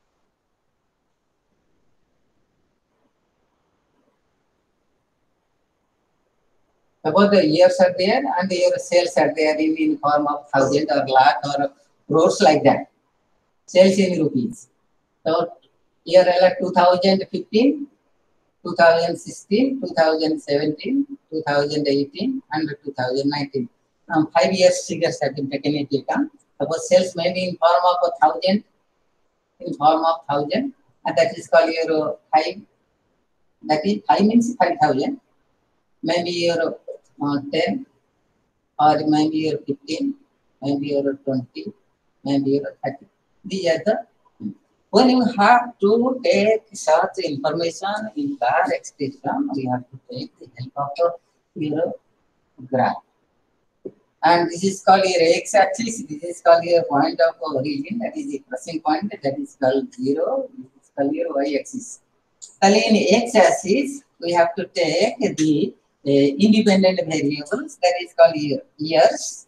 Suppose the years are there and your sales are there in, in form of thousand or lakh or crores like that. Sales in rupees. So year like two thousand fifteen, two thousand sixteen, two thousand seventeen, two thousand eighteen, and two thousand nineteen. Um, five years figures have been taken into account. Suppose sales may be in form of a thousand, in form of thousand, and that is called your five. That is five means five thousand. Maybe your uh, ten, or maybe your fifteen, maybe your twenty, maybe your thirty. These are the when you have to take such information in bar expression, we have to take the help of your graph. And this is called your x-axis. This is called your point of origin. That is the crossing point. That is called zero. This is called your y-axis. So in x-axis, we have to take the uh, independent variables. That is called your years.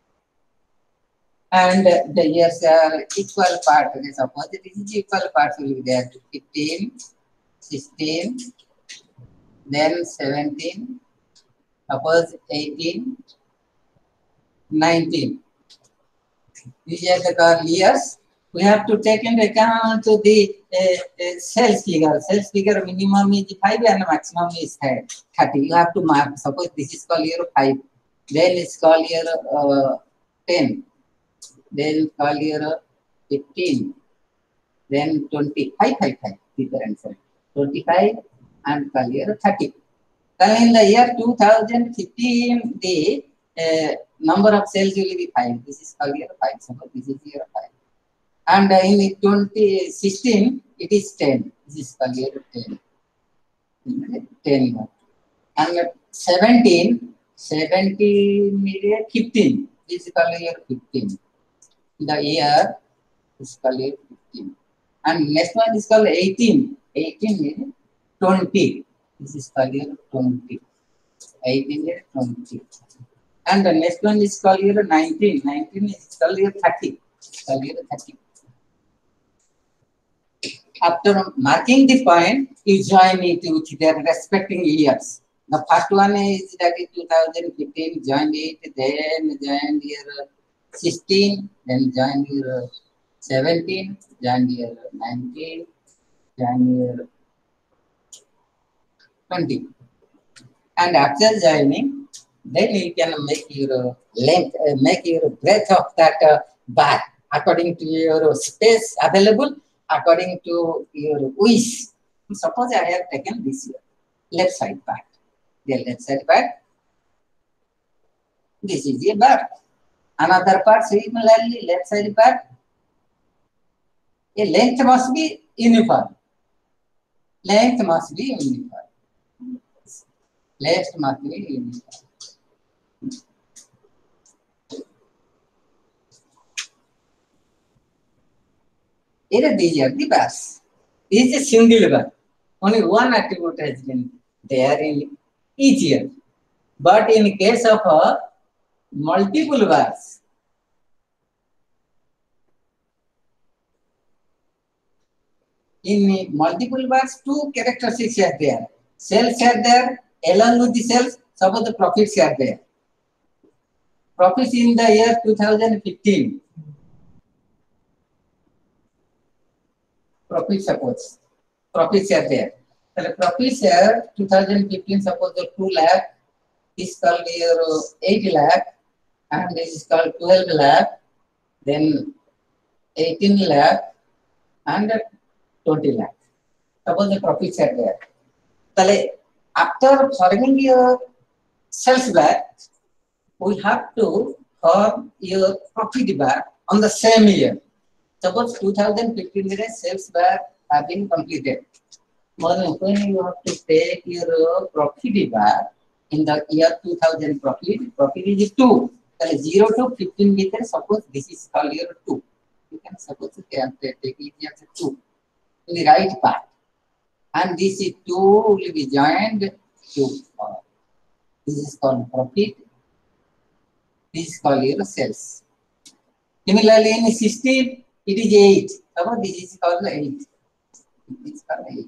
And the years are equal part. Suppose it is equal parts will be there. fifteen, sixteen, then seventeen, suppose eighteen, nineteen. These are the called years. We have to take into account the uh, uh, sales figure. Sales figure minimum is five and maximum is thirty. You have to mark. Suppose this is called year five. Then it's called year uh, ten. Then call year fifteen, then twenty, five, five, five, different answer. twenty-five and call year thirty. Then in the year two thousand fifteen, the uh, number of cells will be five. This is called year five. Suppose this is year five. And uh, in twenty sixteen, it is ten. This is called year ten. ten. And seventeen, seventeen is fifteen. This is called year fifteen. The year is called fifteen. And next one is called eighteen. eighteen is twenty. This is called year twenty. eighteen is twenty. And the next one is called year nineteen. nineteen is called year thirty. Called year thirty. After marking the point, you join it with their respecting years. The first one is that is two thousand fifteen, join it, then join year sixteen, then join year seventeen, join year nineteen, join year twenty. And after joining, then you can make your length, uh, make your breadth of that uh, bar according to your space available, according to your wish. Suppose I have taken this here, left side part. The left side part, this is a bar. Another part, similarly, left side part, a length must be uniform. Length must be uniform. Length must be uniform. Here, these are the bars. This is a single bar. Only one attribute has been there in each year. But in case of a multiple bars, in multiple bars, two characteristics are there. Sales are there, along with the sales, suppose the profits are there. Profits in the year two thousand fifteen. Profits, suppose. Profits are there. The profits are two thousand fifteen, suppose the two lakh, this is called your eight lakh, and this is called twelve lakh, then eighteen lakh, and twenty lakh. Suppose the profits are there. So, after forming your sales bar, we have to form your profit bar on the same year. Suppose two thousand fifteen sales bar have been completed. When you have to take your profit bar in the year two thousand profit, profit is two. So zero to fifteen meter, suppose this is called your two. You can suppose you can take it as a two in the right part. And this is two will be joined to uh, this is called profit. This is called your sales. Similarly, in sixteen, it is eight. Suppose this is called eight. It is called eight.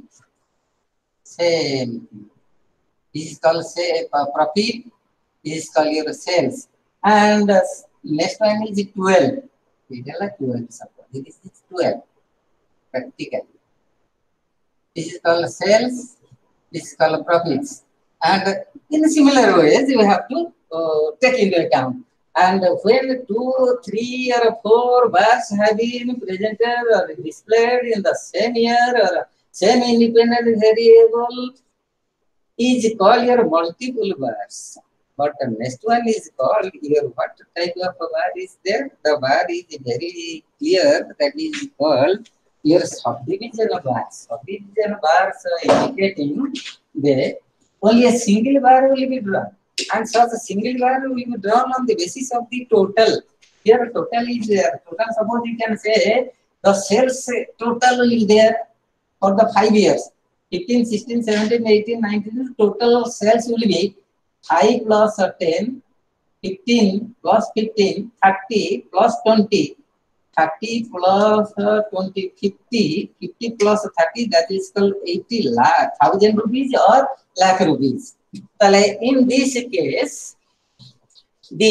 Same. This is called say, uh, profit. This is called your sales. And uh, next one is twelve. We tell like twelve. Suppose this is twelve. Practically. This is called sales. This is called profits. And uh, in similar ways, you have to uh, take into account. And when two, three, or four bars have been presented or displayed in the same year or same independent variable, is called your multiple bars. But the next one is called your what type of bar is there? The bar is very clear, that is called your subdivision bars. Subdivision bars are indicating that only a single bar will be drawn. and such a single bar will be drawn on the basis of the total. Here total is there. Total, suppose you can say the sales total will be there for the five years. fifteen, sixteen, seventeen, eighteen, nineteen, total sales will be five plus ten, fifteen plus fifteen, thirty plus twenty, thirty plus uh, twenty, fifty, fifty plus thirty, that is called eighty lakh, thousand rupees or lakh rupees. So in this case, the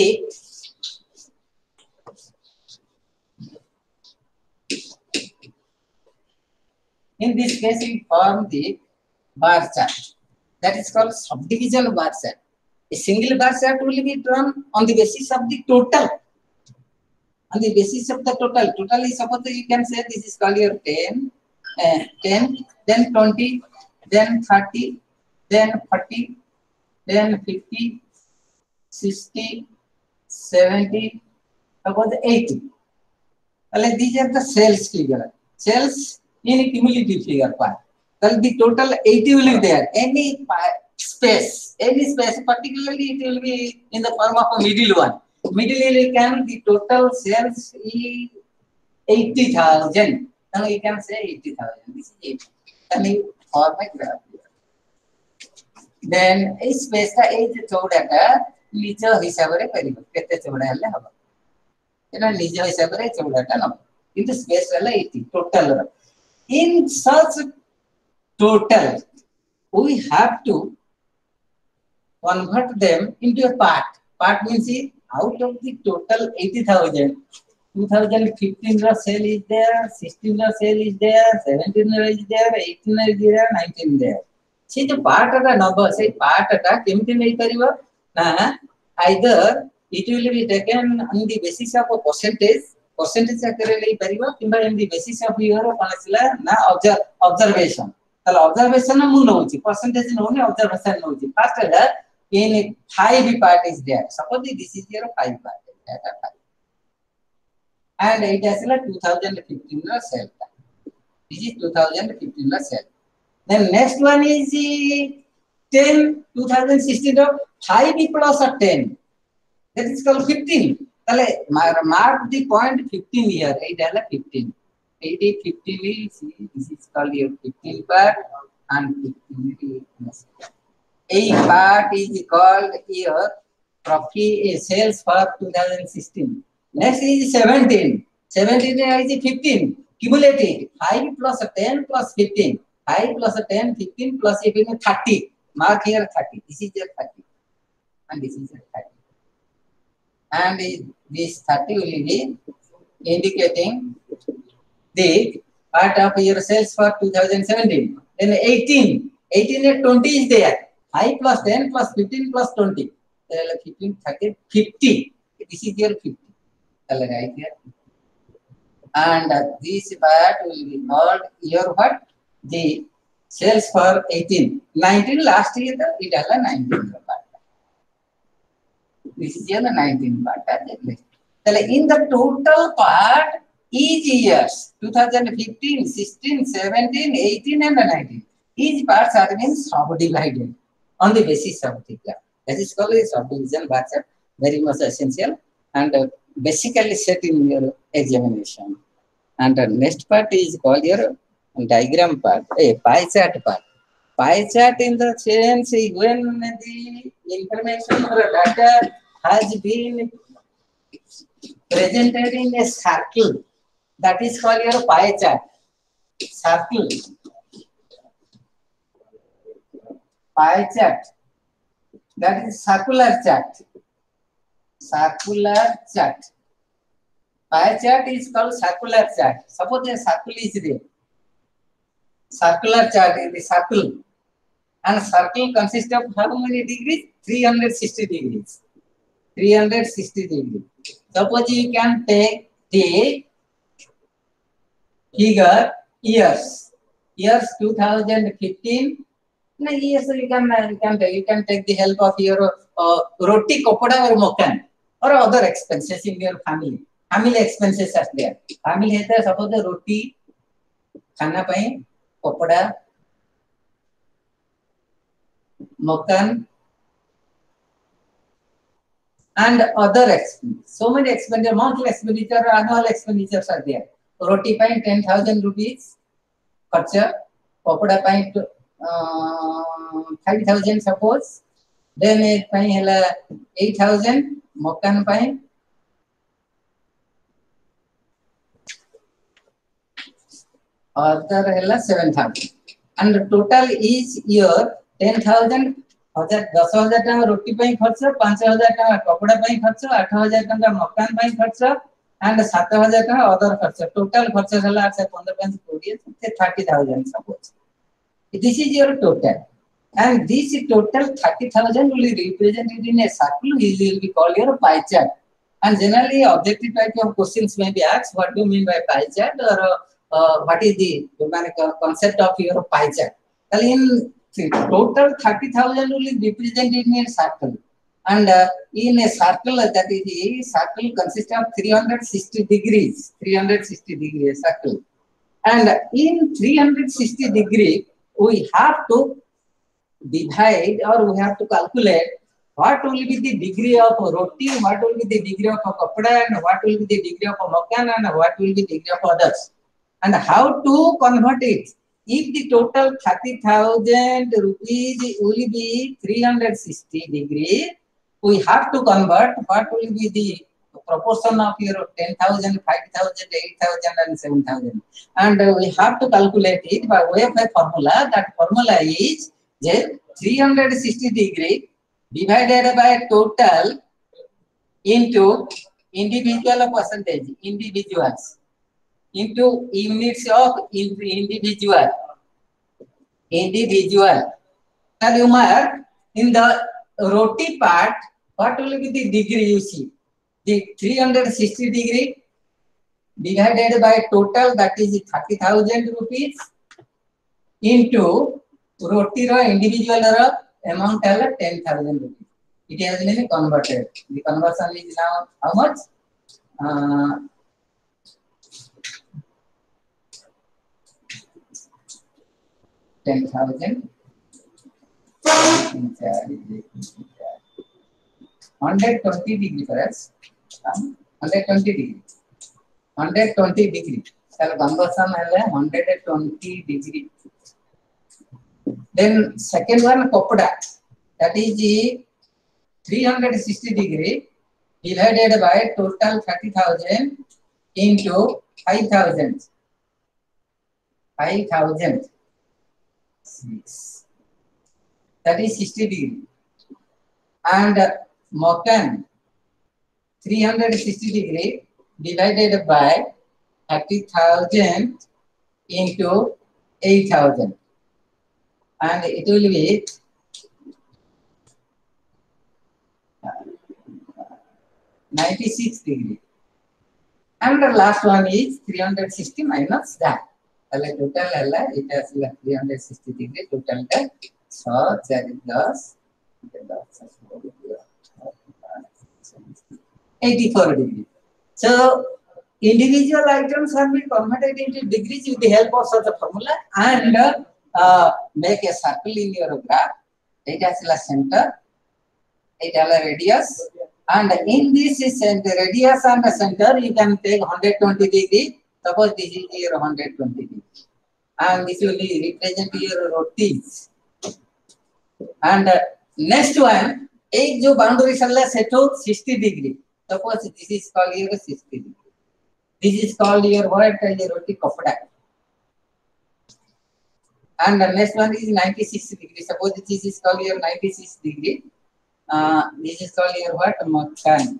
in this case we form the bar chart. That is called subdivision bar chart. A single bar chart will be drawn on the basis of the total. On the basis of the total, total is suppose you can say this is called your ten, uh, ten, then twenty, then thirty, then forty, then fifty, sixty, seventy, suppose eighty. Well, these are the sales figure. Sales in a cumulative figure part. Well, the total eighty will be there. Any space, any space, particularly it will be in the form of a middle one. Middle you can the total sales is eighty thousand. Now you can say eighty thousand. This is eighty. Then you format graph. Then a space का एक चौड़ा का नीचे हिसाब रे करियो कितने चौड़ा है हवा इना नीचे हिसाब रे चौड़ा का ना in the space वाला eighty total. In such total, we have to convert them into a part. Part means out of the total eighty thousand, two thousand fifteen sale is there, sixteen sale is there, seventeen is there, eighteen is there, nineteen is there. See the part of the number, say part of the either it will be taken on the basis of a percentage, percentage in the basis of your na observation. Observation is percentage only observation. First, in five part is there. Suppose this is your five part. And it has a two thousand fifteen cell. This is two thousand fifteen cell. Then next one is ten, two thousand sixteen of five plus ten. That is called fifteen. Mark the point fifteen here. It has a fifteen. eighty, fifteen is, this is called your fifteen part and fifteen is a part is called here profit sales for two thousand sixteen. Next is seventeen. seventeen is fifteen. Cumulative. five plus ten plus fifteen. five plus ten, fifteen plus fifteen, thirty. Mark here thirty. This is your thirty. And this is your thirty. And this thirty will be indicating the part of your sales for two thousand seventeen. Then eighteen. eighteen and twenty is there. five plus ten plus fifteen plus twenty. fifteen, thirty, fifty. This is your fifty. Right here. And this part will be called your what? The sales for eighteen. nineteen last year it has a nineteen part. This is your nineteen part. In the total part, each years two thousand fifteen, sixteen, seventeen, eighteen and nineteen. Each parts are being subdivided on the basis of the graph. That is called a subdivision bar chart. Very much essential and uh, basically set in your examination. And the next part is called your diagram part, a pie chart part. Pie chart in the sense when the information or data has been presented in a circle, that is called your pie chart. Circle. Pie chart. That is circular chart. Circular chart. Pie chart is called circular chart. Suppose a circle is there. Circular chart is the circle. And circle consists of how many degrees? three hundred sixty degrees. three hundred sixty degrees. Suppose you can take the figure years. Years two thousand fifteen. No, years you can, you can, you can take the help of your uh, roti, kopada or mokan or other expenses in your family. Family expenses are there. Family है तो suppose the roti, खाना पाए, kopada, mokan, and other expenses. So many expenditure, monthly expenditure, annual expenditures are there. Roti paint ten thousand rupees, kharcha, papada paint uh, five thousand suppose, then it paint hela eight thousand, mokan paint other hela seven thousand, and the total each year ten thousand. दस हजार टका रोटी पाई खर्च, पांच हजार टका कपड़ा पाई खर्च, आठ हजार टका मकान पाई खर्च, एंड सात हजार टका अदर खर्च. टोटल खर्च हला पंद्रह पांच बीस thirty thousand suppose. This is your total, and this total thirty thousand will be represented in a circle which will be called your pie chart. And generally objective type of questions may be asked, what do you mean by pie chart, or uh, what is the concept of your pie chart. In total thirty thousand will be represented in a circle, and uh, in a circle, that is a circle consists of three hundred sixty degrees, three hundred sixty degrees circle, and in three hundred sixty degree we have to divide, or we have to calculate what will be the degree of roti, what will be the degree of kapda, and what will be the degree of makan, and what will be the degree of others, and how to convert it. If the total thirty thousand rupees will be three hundred sixty degree, we have to convert what will be the proportion of your ten thousand, five thousand, eight thousand, and seven thousand. And uh, we have to calculate it by way of a formula. That formula is three hundred sixty degree divided by total into individual percentage, individuals, into units of individual, individual. Now you mark in the roti part, what will be the degree you see? The three hundred sixty degree divided by total, that is thirty thousand rupees, into roti ro individual ro amount ten thousand rupees. It has been converted. The conversion is now how much? Uh, ten thousand. one hundred twenty degree perhaps. one hundred twenty degree. one hundred twenty degree. So conversion is one hundred twenty degree. Then second one kapda, that is three hundred sixty degree divided by total thirty thousand into five thousand. five thousand. That is sixty degree. And uh, makan three hundred sixty degree divided by thirty thousand into eight thousand. And it will be ninety-six degree. And the last one is three hundred sixty minus that. Total it has three hundred sixty degree total. So that is loss. eighty-four degree. So individual items have been converted into degrees with the help of such a formula, and uh, make a circle in your graph. It has a center, it has a radius, and in this center, radius and the center, you can take one hundred twenty degree. Suppose this is your one hundred twenty degree, and this will be represent your rotis. And uh, next one, एक जो boundary चल रहा है सेटो sixty degree. Suppose this is called your sixty degree. This is called your what? Your roti kapda. And the next one is ninety-six degree. Suppose this is called your ninety-six degree. Uh, this is called your what? Makan.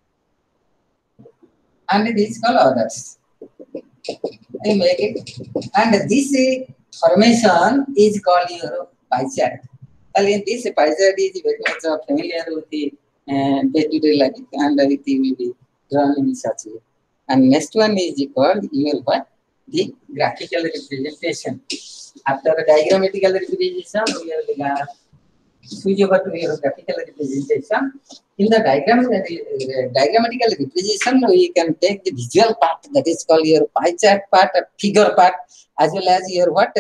And this is called others. I make it. And this formation is called your pie chart. Well, in this pie chart is very much familiar with the day-to-day life, and it will be drawn in such a way. And next one is called your what? The graphical representation. After the diagrammatical representation, we will switch over to your graphical representation. In the diagram, uh, diagrammatical representation, we can take the visual part, that is called your pie chart part, figure part, as well as your what? The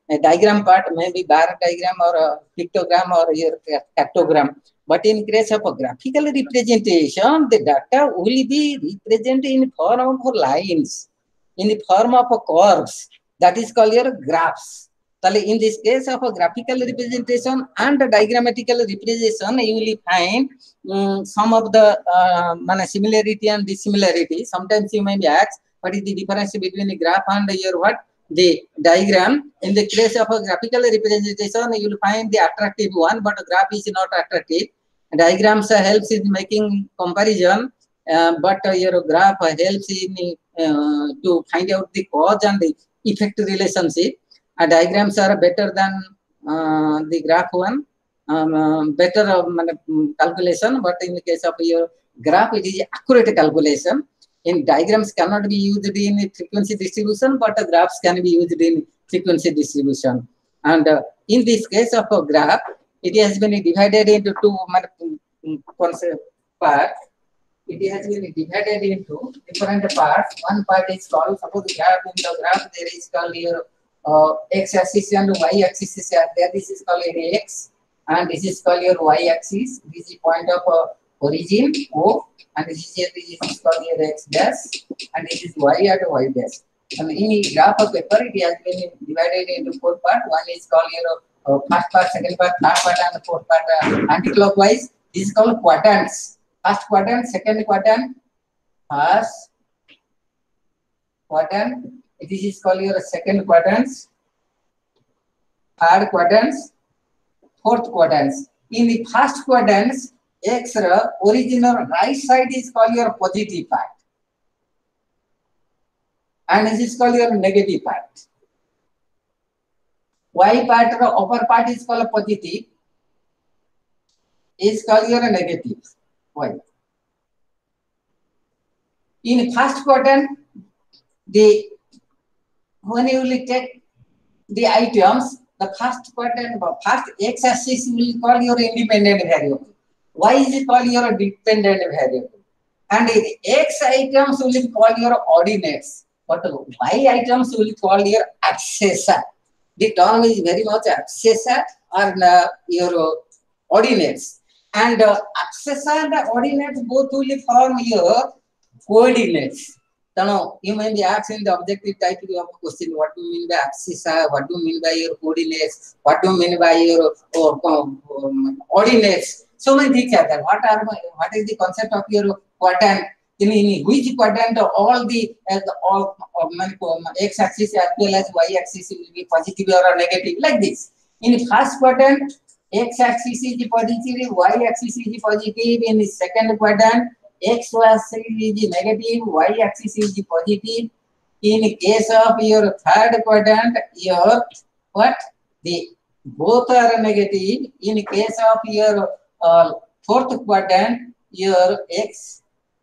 A diagram part may be bar diagram or a pictogram or your cactogram. But in case of a graphical representation, the data will be represented in form of lines, in the form of a curves. That is called your graphs. In this case of a graphical representation and a diagrammatical representation, you will find um, some of the uh, similarity and dissimilarity. Sometimes you may be asked, what is the difference between the graph and your what? The diagram. In the case of a graphical representation, you will find the attractive one, but a graph is not attractive. Diagrams uh, helps in making comparison, uh, but uh, your graph uh, helps in uh, to find out the cause and the effect relationship. Uh, diagrams are better than uh, the graph one, um, uh, better uh, calculation, but in the case of your graph, it is accurate calculation. In diagrams cannot be used in frequency distribution, but uh, graphs can be used in frequency distribution. And uh, in this case of a graph, it has been divided into two concept parts. It has been divided into different parts. One part is called, suppose graph, in the graph there is called your uh, x-axis and y-axis are there. This is called your x, and this is called your y-axis. This is point of uh, origin O, and this is, this is called your x dash, and this is y and y dash. And in the graph of paper, it has been divided into four parts. One is called your uh, first part, second part, third part, and the fourth part uh, anti-clockwise. This is called quadrants. First quadrant, second quadrant, first quadrant. This is called your second quadrants, third quadrants, fourth quadrants. In the first quadrants, X original right side is called your positive part, and this is called your negative part. Y part or upper part is called positive, is called your negative. Y. In first quadrant, the when you will take the items, the first quadrant, first x-axis will call your independent variable. Y is called your dependent variable, and the x items will call your ordinates, but y items will call your accessor. The term is very much accessor or uh, your ordinates, and uh, accessor and ordinates both will form your coordinates. So you may be asked in the objective type of question, what do you mean by accessor, what do you mean by your coordinates, what do you mean by your uh, um, ordinates. So many things are there. What are what is the concept of your quadrant? In, in which quadrant all the, uh, the all um, x-axis as well as y-axis will be positive or negative, like this. In first quadrant, x-axis is positive, y-axis is positive. In the second quadrant, x-axis is negative, y-axis is positive. In case of your third quadrant, your what the both are negative. In case of your uh, fourth quadrant, your x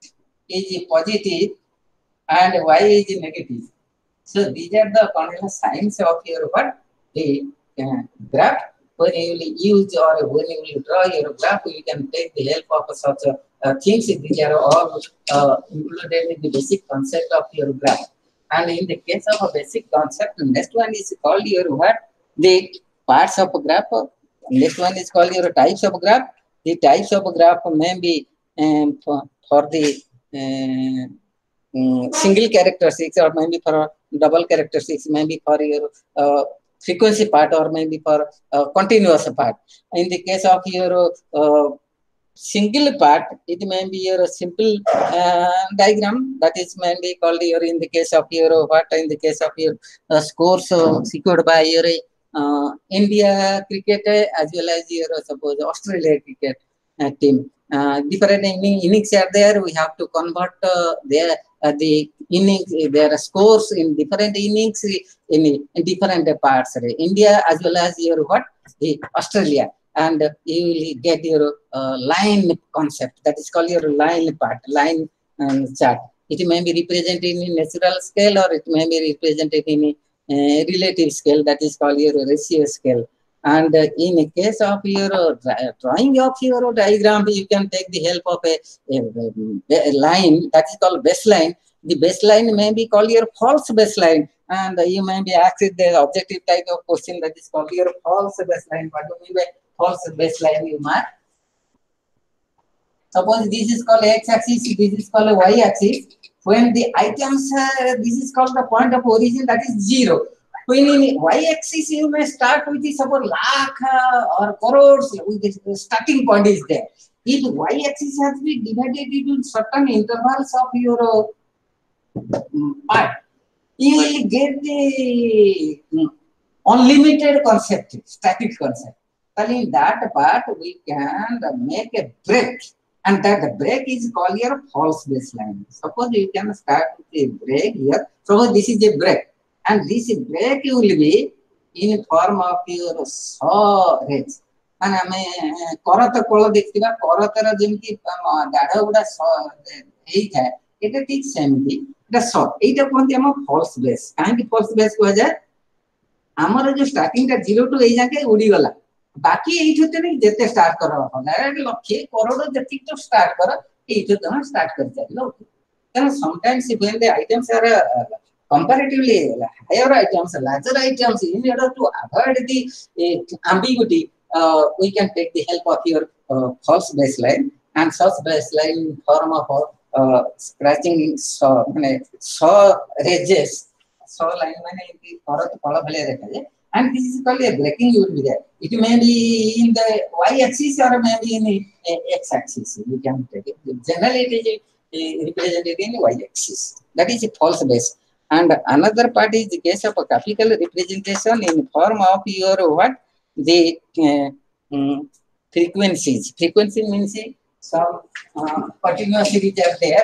is positive and y is negative. So these are the cardinal signs of your what the uh, graph. When you will use or when you will draw your graph, you can take the help of such uh, things. These are all uh, included in the basic concept of your graph. And in the case of a basic concept, next one is called your what the parts of a graph. Next one is called your types of graph. The types of graph may be um, for, for the uh, um, single characteristics, or maybe for double characteristics, maybe for your uh, frequency part, or maybe for uh, continuous part. In the case of your uh, single part, it may be your simple uh, diagram, that is may be called your, in the case of your what in the case of your uh, scores uh, secured by your uh, India cricket as well as your uh, suppose Australia cricket uh, team. Uh, different innings are there. We have to convert uh, their uh, the innings, their scores in different innings in, in different parts. India as well as your what the Australia, and you will get your uh, line concept, that is called your line part, line um, chart. It may be represented in natural scale, or it may be represented in a relative scale, that is called your ratio scale. And uh, in a case of your uh, drawing of your diagram, you can take the help of a, a, a line that is called baseline. The baseline may be called your false baseline, and you may be asked the objective type of question that is called your false baseline. What do you mean by false baseline? You mark. Suppose this is called x-axis, this is called y-axis. When the items, uh, this is called the point of origin, that is zero. When in y-axis, you may start with the suppose lakh uh, or crores, with the starting point is there. If y-axis has been divided into certain intervals of your part, you will get the unlimited concept, static concept. But in that part, we can make a break. And that break is called your false baseline. Suppose you can start with a break here. So this is a break. And this break will be in form of your saw range. And I mean, Korata Kola Dixtiva, Koratara Jimki, Dada would have saw eight. It is same thing. That's all. Eight upon the false base. And false base was a Amara just starting at zero to eight Udivala. बाकी eight होते नहीं जते start करो direct लक्ष्य करोड़ जति तो start करो eight होते ना स्टार्ट कर चलो then sometimes when the items are uh, comparatively higher items larger items in order to avoid the uh, ambiguity uh, we can take the help of your uh, false baseline and such baseline form of uh, scratching saw saw ridges saw line माने औरत column भले रहता है. And this is called a breaking, you will be there. It may be in the y-axis or maybe in the x-axis. You can take it. Generally, it is represented in the y-axis. That is a false base. And another part is the case of a graphical representation in form of your what? The uh, um, frequencies. Frequency means some uh, continuous series are there.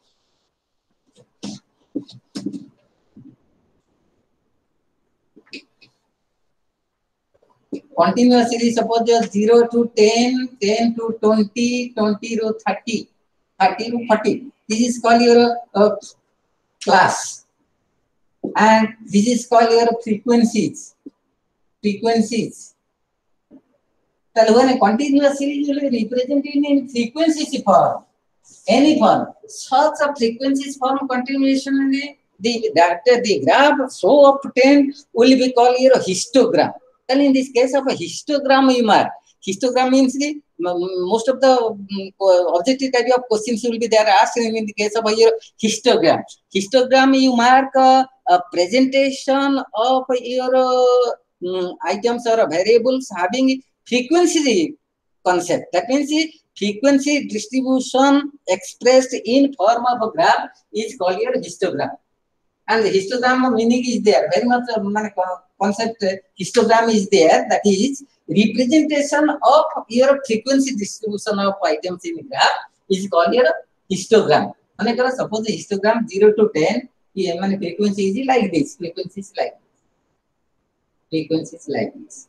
Continuous series, suppose just zero to ten, ten to twenty, twenty to thirty, thirty to forty. This is called your uh, class. And this is called your frequencies. Frequencies. So when a continuous series will be represented in frequencies form, any form, such a frequencies form continuation, the, the, the graph so obtained will be called your histogram. Then in this case of a histogram, you mark. Histogram means the, most of the um, objective type of questions will be there asked in the case of a your histogram. Histogram, you mark a, a presentation of your uh, um, items or variables having frequency concept. That means the frequency distribution expressed in form of a graph is called your histogram. And the histogram meaning is there. Very much uh, concept uh, histogram is there. That is representation of your frequency distribution of items in the graph is called your histogram. Suppose the histogram zero to ten, yeah, frequency is like this. Frequency is like this. Frequency is like this.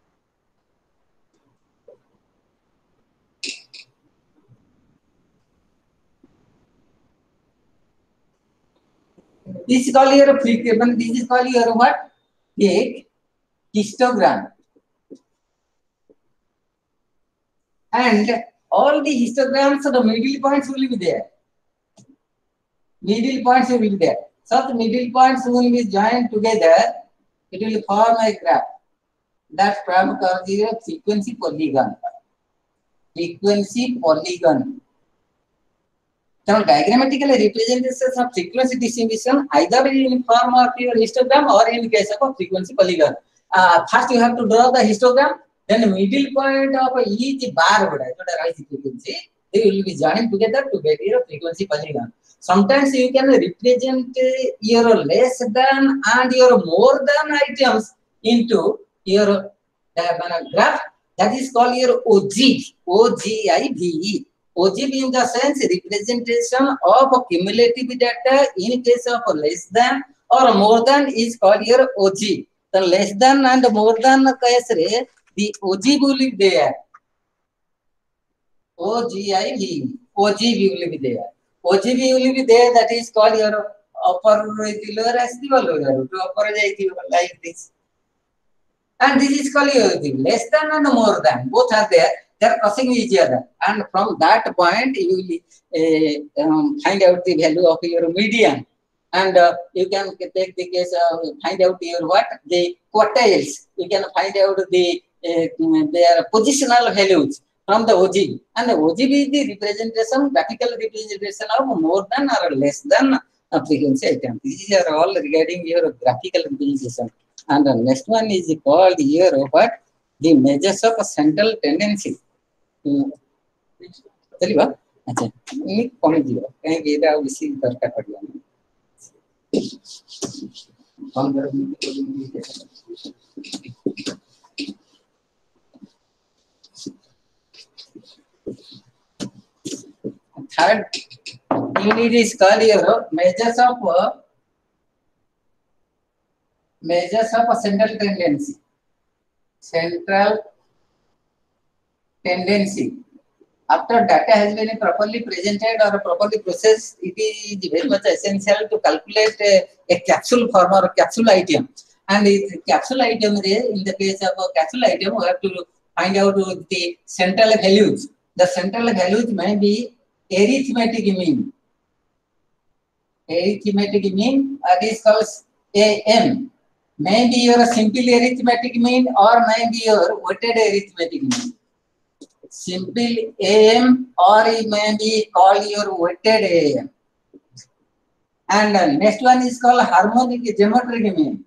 This is called your frequency. This is called your what? Take histogram. And all the histograms, so the middle points will be there. Middle points will be there. So the middle points will be joined together. It will form a graph. That graph called your frequency polygon. Frequency polygon. So diagrammatically representations of frequency distribution either in form of your histogram or in case of a frequency polygon. Uh, first you have to draw the histogram, then the middle point of each bar frequency, they will be joined together to get your frequency polygon. Sometimes you can represent your less than and your more than items into your uh, graph. That is called your O G, O G I V E. O G V in the sense representation of cumulative data in case of less than or more than is called your O G. The less than and more than case the O G V will be there. O G I V, O G V will be there. O G V will be there. That is called your upper lower as the lower to upper like this. And this is called your less than and more than. Both are there. they are crossing each other, and from that point you will uh, um, find out the value of your median, and uh, you can take the case uh, find out your what the quartiles. You can find out the uh, their positional values from the O G B, and the O G B is the representation, graphical representation of more than or less than uh, frequency item. These are all regarding your graphical representation. And the next one is called here what the measures of central tendency. चलिए अच्छा ये कौन दियो कहीं ये दा उसी दरकार पड़िया कौन कर third unit is called here measures of measures of central tendency. Central tendency. After data has been properly presented or properly processed, it is very much essential to calculate a, a capsule form or capsule item. And it, capsule item, in the case of a capsule item, we have to find out the central values. The central values may be arithmetic mean. Arithmetic mean, that is called A M. May be your simple arithmetic mean or may be your weighted arithmetic mean. Simple A M or it may be called your weighted A M. And uh, next one is called harmonic geometric mean.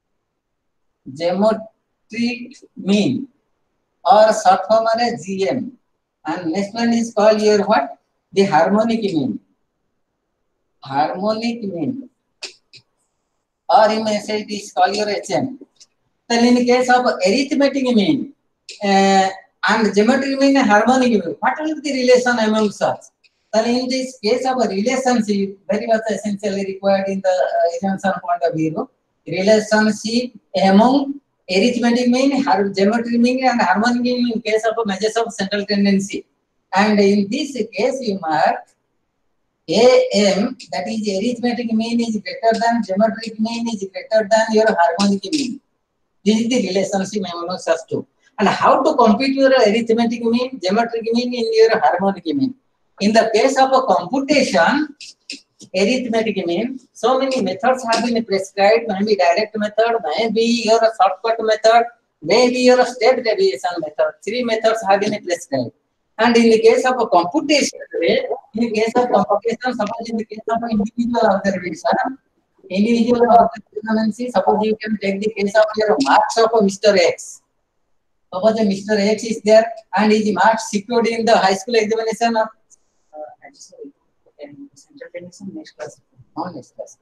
Geometric mean or short form as G M. And next one is called your what? The harmonic mean. Harmonic mean. Or you may say it is called your H M. Then in the case of arithmetic mean uh, and geometric mean and harmonic mean, what is the relation among such? Then in this case of a relationship, very much essentially required in the uh, examination point of view, relationship among arithmetic mean, geometric mean and harmonic mean in case of a measures of central tendency. And in this case, you mark A M, that is arithmetic mean is greater than geometric mean is greater than your harmonic mean. This is the relationship among such two. And how to compute your arithmetic mean, geometric mean in your harmonic mean? In the case of a computation, arithmetic mean, so many methods have been prescribed. Maybe direct method, maybe your shortcut method, maybe your step deviation method. Three methods have been prescribed. And in the case of a computation, in the case of computation, suppose in the case of individual observation, individual observation, suppose you can take the case of your marks of Mister X. Suppose Mister X is there and his marks secured in the high school examination of uh, central tendency next class. Oh, next class.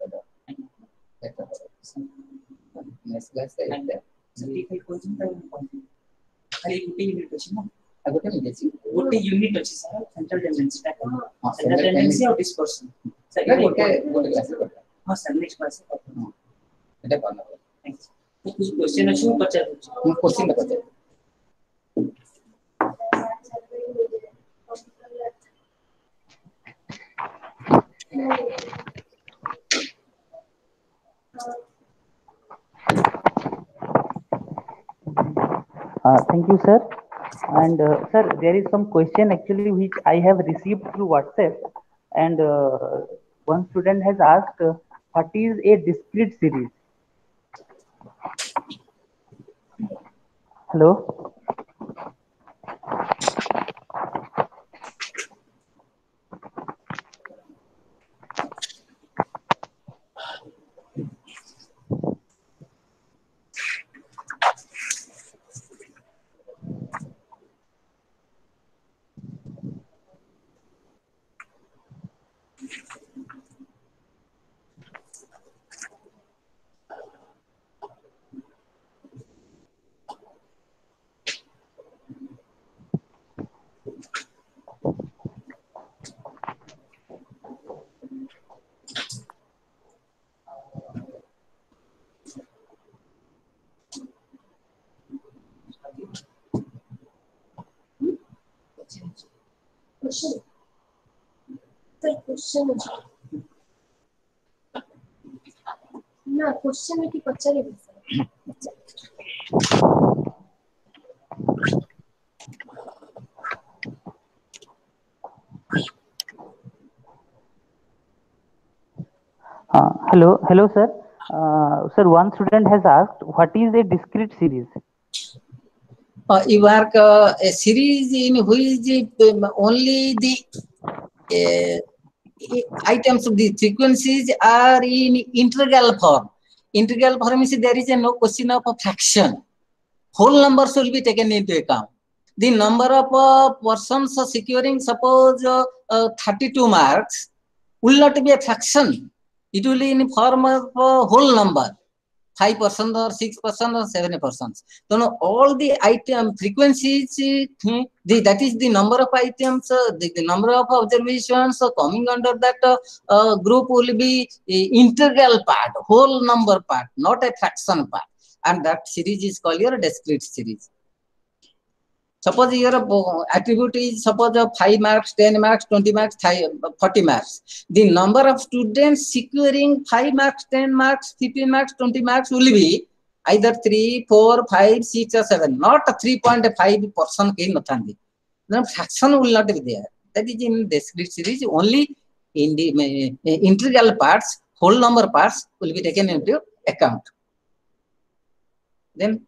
Next class. ଗୋଟେ unit ଅଛି sir central tendency ଟା central tendency ଆଉ dispersion ସେଟା ଗୋଟେ ଗୋଟେ class ରେ ପଢା ହଁ ସାର୍ ନେକ୍ସଟ କ୍ଲାସ୍ ରେ ପଢା ଏଟା ଭଲ ଥ୍ୟାଙ୍କ୍ସ କିଛି क्वेश्चन ଅଛି ମୁଁ ପଚାର ଦଉଛି ମୁଁ क्वेश्चन ପଚାର Uh, thank you, sir. And uh, sir, there is some question actually which I have received through WhatsApp, and uh, one student has asked, uh, "What is a discrete series?" Hello. Question. Sir, question. No, question है कि पचारे भी. Uh, hello, hello, sir. Uh, sir, one student has asked, what is a discrete series? Uh, you work uh, a series in which the, only the uh, items of the frequencies are in integral form. Integral form means there is a no question of a fraction. Whole numbers will be taken into account. The number of uh, persons securing, suppose, uh, uh, thirty-two marks will not be a fraction. It will be in form of a whole number, five percent or six percent or seven percent. So now all the item frequencies, uh, the, that is the number of items, uh, the, the number of observations uh, coming under that uh, uh, group will be uh, integral part, whole number part, not a fraction part. And that series is called your discrete series. Suppose your attribute is suppose five marks, ten marks, twenty marks, forty marks. The number of students securing five marks, ten marks, fifteen marks, twenty marks will be either three, four, five, six, or seven, not three point five percent. Then fraction will not be there. That is in discrete series. Only in the uh, integral parts, whole number parts will be taken into account. Then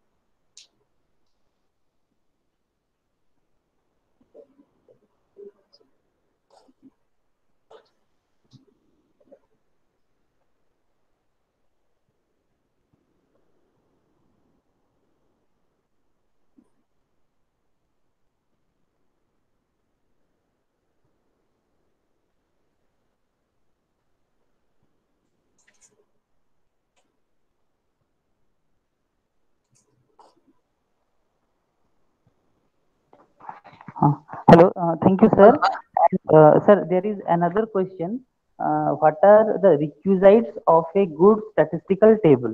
Uh, hello, uh, thank you, sir. And, uh, sir, there is another question. Uh, what are the requisites of a good statistical table?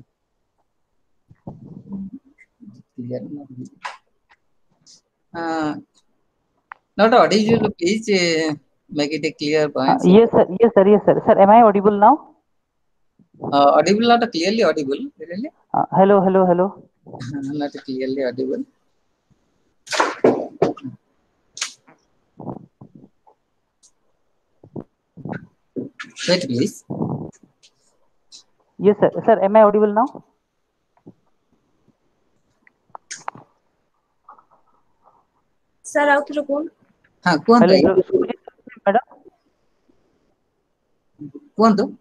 Uh, not audible, please uh, make it a clear point. Uh, yes, sir. Yes, sir. Yes, sir. Sir, am I audible now? Uh, audible, not clearly audible. Really? Uh, hello, hello, hello. Not clearly audible. Wait, please. Yes, sir. Sir, am I audible now? Sir, out to phone. हाँ कौन Hello, था hello. Madam. कौन तो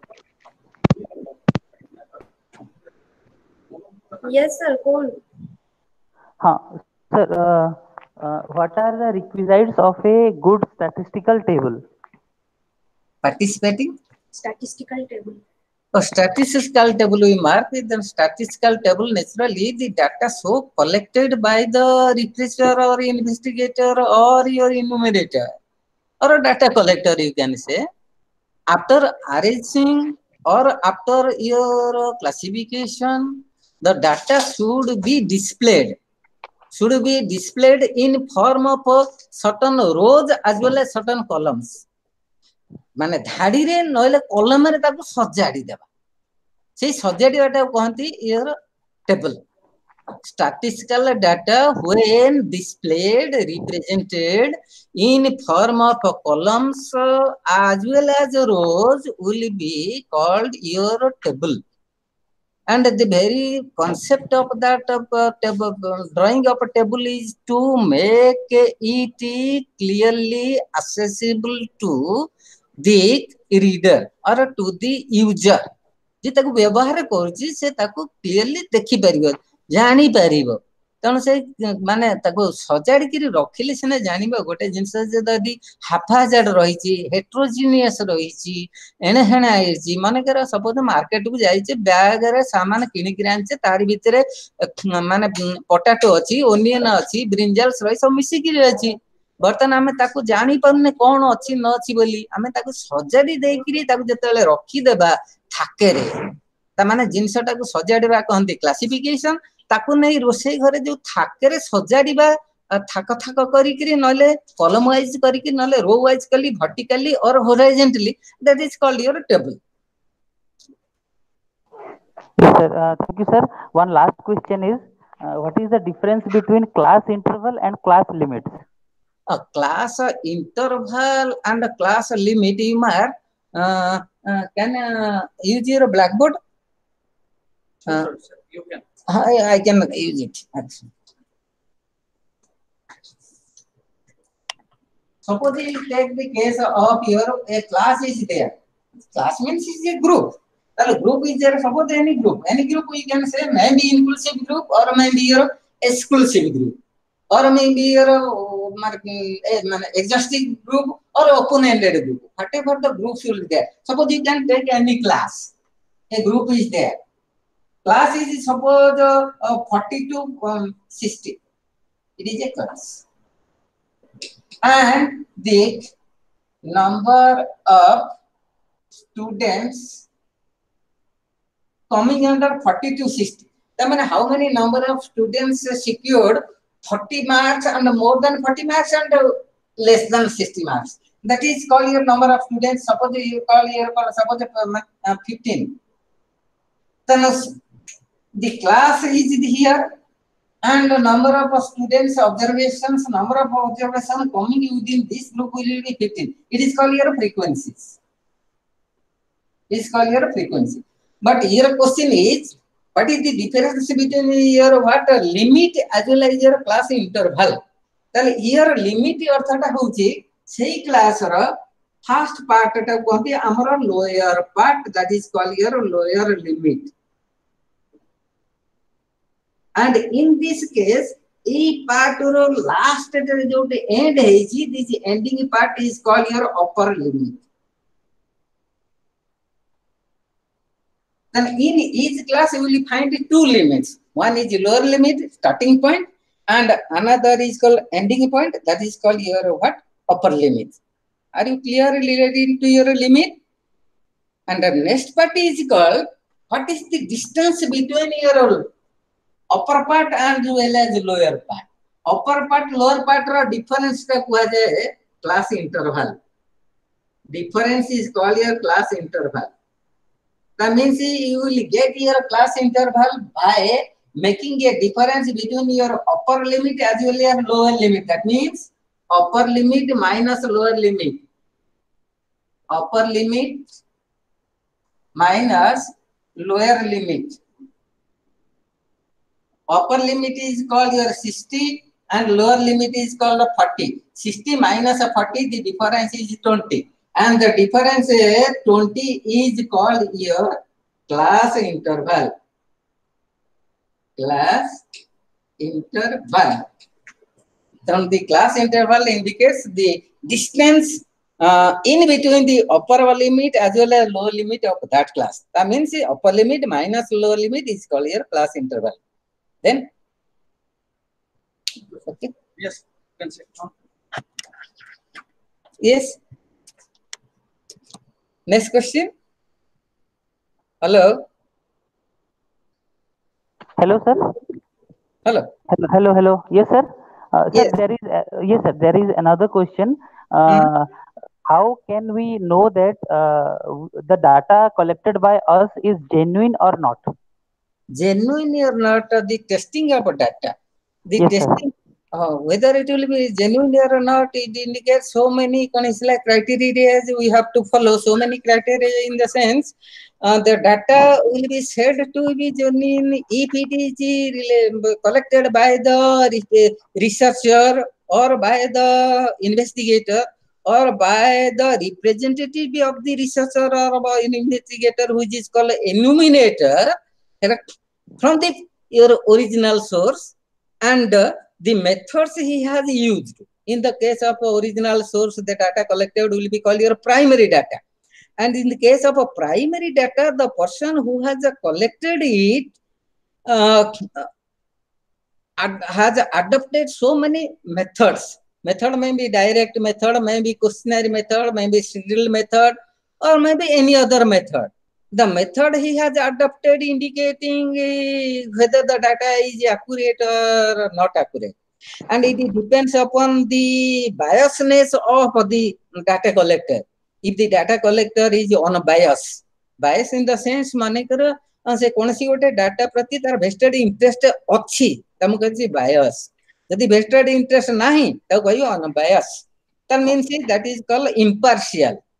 Yes, sir. Phone. Huh. Sir, uh, uh, what are the requisites of a good statistical table? participating? Statistical table. A statistical table we mark with the statistical table. Naturally, the data so collected by the researcher or investigator or your enumerator or a data collector, you can say. After arranging or after your classification, the data should be displayed. Should be displayed in form of certain rows as well as certain columns. माने धाड़ी रे नहले column रे ताको सजाडी देबा से सजाडीवाटा कहंती your table statistical data when displayed represented in form of columns uh, as well as rows will be called your table. And the very concept of that uh, table, uh, drawing of a table is to make it clearly accessible to the reader or to the user. जे ताको व्यवहार करूची से ताको clearly देखि परिबो जानि परिबो तण से माने ताको सजाडी कि रखिले सिने जानिबो गोटे जिंस जे ददी हाफाजाड रहिची हेट्रोजिनियस रहिची एने हेने आइची माने कर सपोज मार्केट को जाइचे बैग रे सामान किनि कि आनचे तारि भितरे माने पोटैटो अछि ओनियन अछि ब्रिंजल्स रहि सब मिसी कि अछि बर्तन आमे ताको जानि परने कोन अछि न अछि बोली आमे ताको सजाडी देकिरी ताको जतेले रखि देबा थाकेरे ता माने जिंसटा को सजाडीबा कहंती क्लासिफिकेशन ताको नै रोसई घरे जो थाकेरे सजाडीबा थाक थाक करी करी नले कॉलम वाइज करी कि नले रो वाइज कली वर्टिकली और horizontally that is called your table. Yes, sir. Uh, thank you, sir. One last question is, uh, what is the difference between class interval and class limits? A class interval and a class limit you mark uh, uh, can uh, use your blackboard? Uh, Sure, sir, you can. I, I can use it actually. Suppose you take the case of your a class is there. Class means is a group. The group is there. Suppose any group, any group we can say maybe inclusive group or maybe your exclusive group, or maybe your uh, exhaustive group or open-ended group. Whatever the group will be there. Suppose you can take any class. A group is there. Class is suppose uh, uh, forty to um, sixty. It is a class. And the number of students coming under forty to sixty. I mean, how many number of students secured forty marks and more than forty marks and less than sixty marks? That is called your number of students. Suppose you call your suppose uh, fifteen. Then the class is here. And the number of students, observations, number of observations coming within this group will be fifteen. It is called your frequencies. It is called your frequency. But your question is, what is the difference between your what limit as well as your class interval? Then here limit अर्थात होची सही class रा first part टा कहते हमारा lower part, that is called your lower limit. And in this case, a part or last जो end है जी, this ending part is called your upper limit. Then in each class you will find two limits. One is lower limit, starting point, and another is called ending point. That is called your what? Upper limit. Are you clear related to your limit? And the next part is called what is the distance between your upper part and well as lower part. Upper part, lower part or difference का कुआ जाए class interval. Difference is called your class interval. That means you will get your class interval by making a difference between your upper limit as well as lower limit. That means upper limit minus lower limit. Upper limit minus lower limit. Upper limit is called your sixty and lower limit is called forty. sixty minus forty, the difference is twenty. And the difference twenty is called your class interval. Class interval. Then the class interval indicates the distance uh, in between the upper limit as well as lower limit of that class. That means the upper limit minus lower limit is called your class interval. Then, okay. Yes, you can say. Yes. Next question. Hello. Hello, sir. Hello. Hello, hello, hello. Yes, sir. Uh, sir, Yes. there is uh, yes, sir. There is another question. Uh, Hmm. How can we know that uh, the data collected by us is genuine or not? Genuine or not, uh, the testing of data. The Yes, sir. testing, uh, whether it will be genuine or not, it indicates so many criteria we have to follow. So many criteria in the sense, uh, the data will be said to be genuine if it is collected by the researcher or by the investigator or by the representative of the researcher or by an investigator, which is called enumerator, from the your original source, and uh, the methods he has used. In the case of original source, the data collected will be called your primary data. And in the case of a primary data, the person who has uh, collected it uh, ad has adopted so many methods. Method may be direct method, may be questionnaire method, may be serial method, or maybe any other method. The method he has adopted indicating uh, whether the data is accurate or not accurate. And it depends upon the biasness of the data collector. If the data collector is on a bias, bias in the sense Manekar से कौन सी गोटे data प्रति तार vested interest अच्छी तमु कहछि bias. यदि vested interest नहीं तो कहियो on a bias. That means that is called impartial.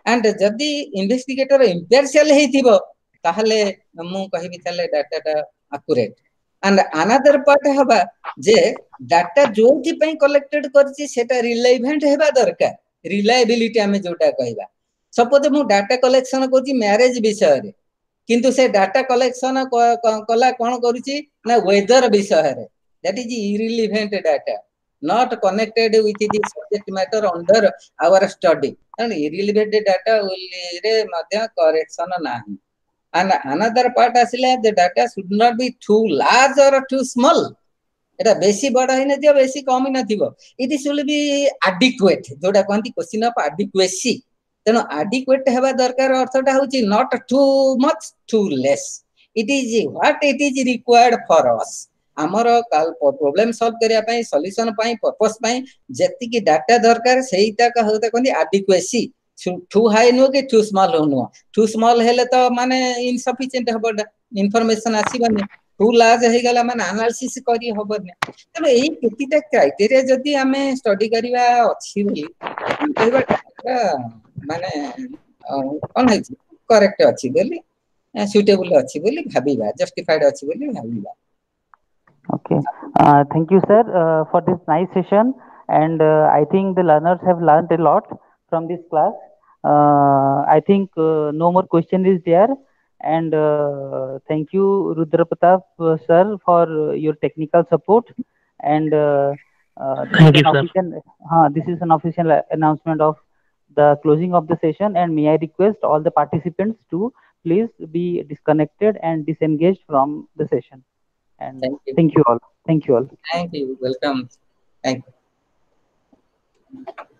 and जदि investigator impartial हेतिबो ताहले मु कहिबि ताले डाटा टा accurate and another part हबा जे डाटा जोथि पई कलेक्टेड करछि सेटा रिलेवेंट हेबा दरकार रिलायबिलिटी हमें जोटा कहबा सपोज मु डाटा कलेक्शन करछि मैरिज विषय रे किंतु से डाटा कलेक्शन कला कोन करूछि ना वेदर विषय रे that is irrelevant data not connected with the subject matter under our study and irrelevant data will re madhya correction nahi and another part asile the data should not be too large or too small eta besi bada hina diyo besi kam hina thibo it should be adequate joda kwanti question of adequacy teno adequate heba darkar artha ta hochi not too much too less it is what it is required for us आमर problem solve करिया पई solution पई purpose पई जेति की data दरकार सेईता का होता कोनी एडिक्वेसी टू हाई नो के too small no too small हेले तो माने इनसफिशिएंट हबो इंफॉर्मेशन आसीबनी टू लार्ज हे गला माने एनालिसिस करी हबनी तबे एई केतिटा क्राइटेरिया जदी हमें स्टडी करिवा अछि बोली कहबा माने कोन है करेक्ट अछि बोली सुटेबल अछि बोली भाबीबा जस्टिफाइड अछि बोली भाबीबा Okay, uh, thank you, sir, uh, for this nice session. And uh, I think the learners have learned a lot from this class. Uh, I think uh, no more question is there. And uh, thank you, Rudra Pratap, uh, sir, for uh, your technical support. And uh, uh, this Thank is you, an sir. official, uh, this is an official uh, announcement of the closing of the session. And may I request all the participants to please be disconnected and disengaged from the session. And thank you thank you all. Thank you all. thank you welcome thank you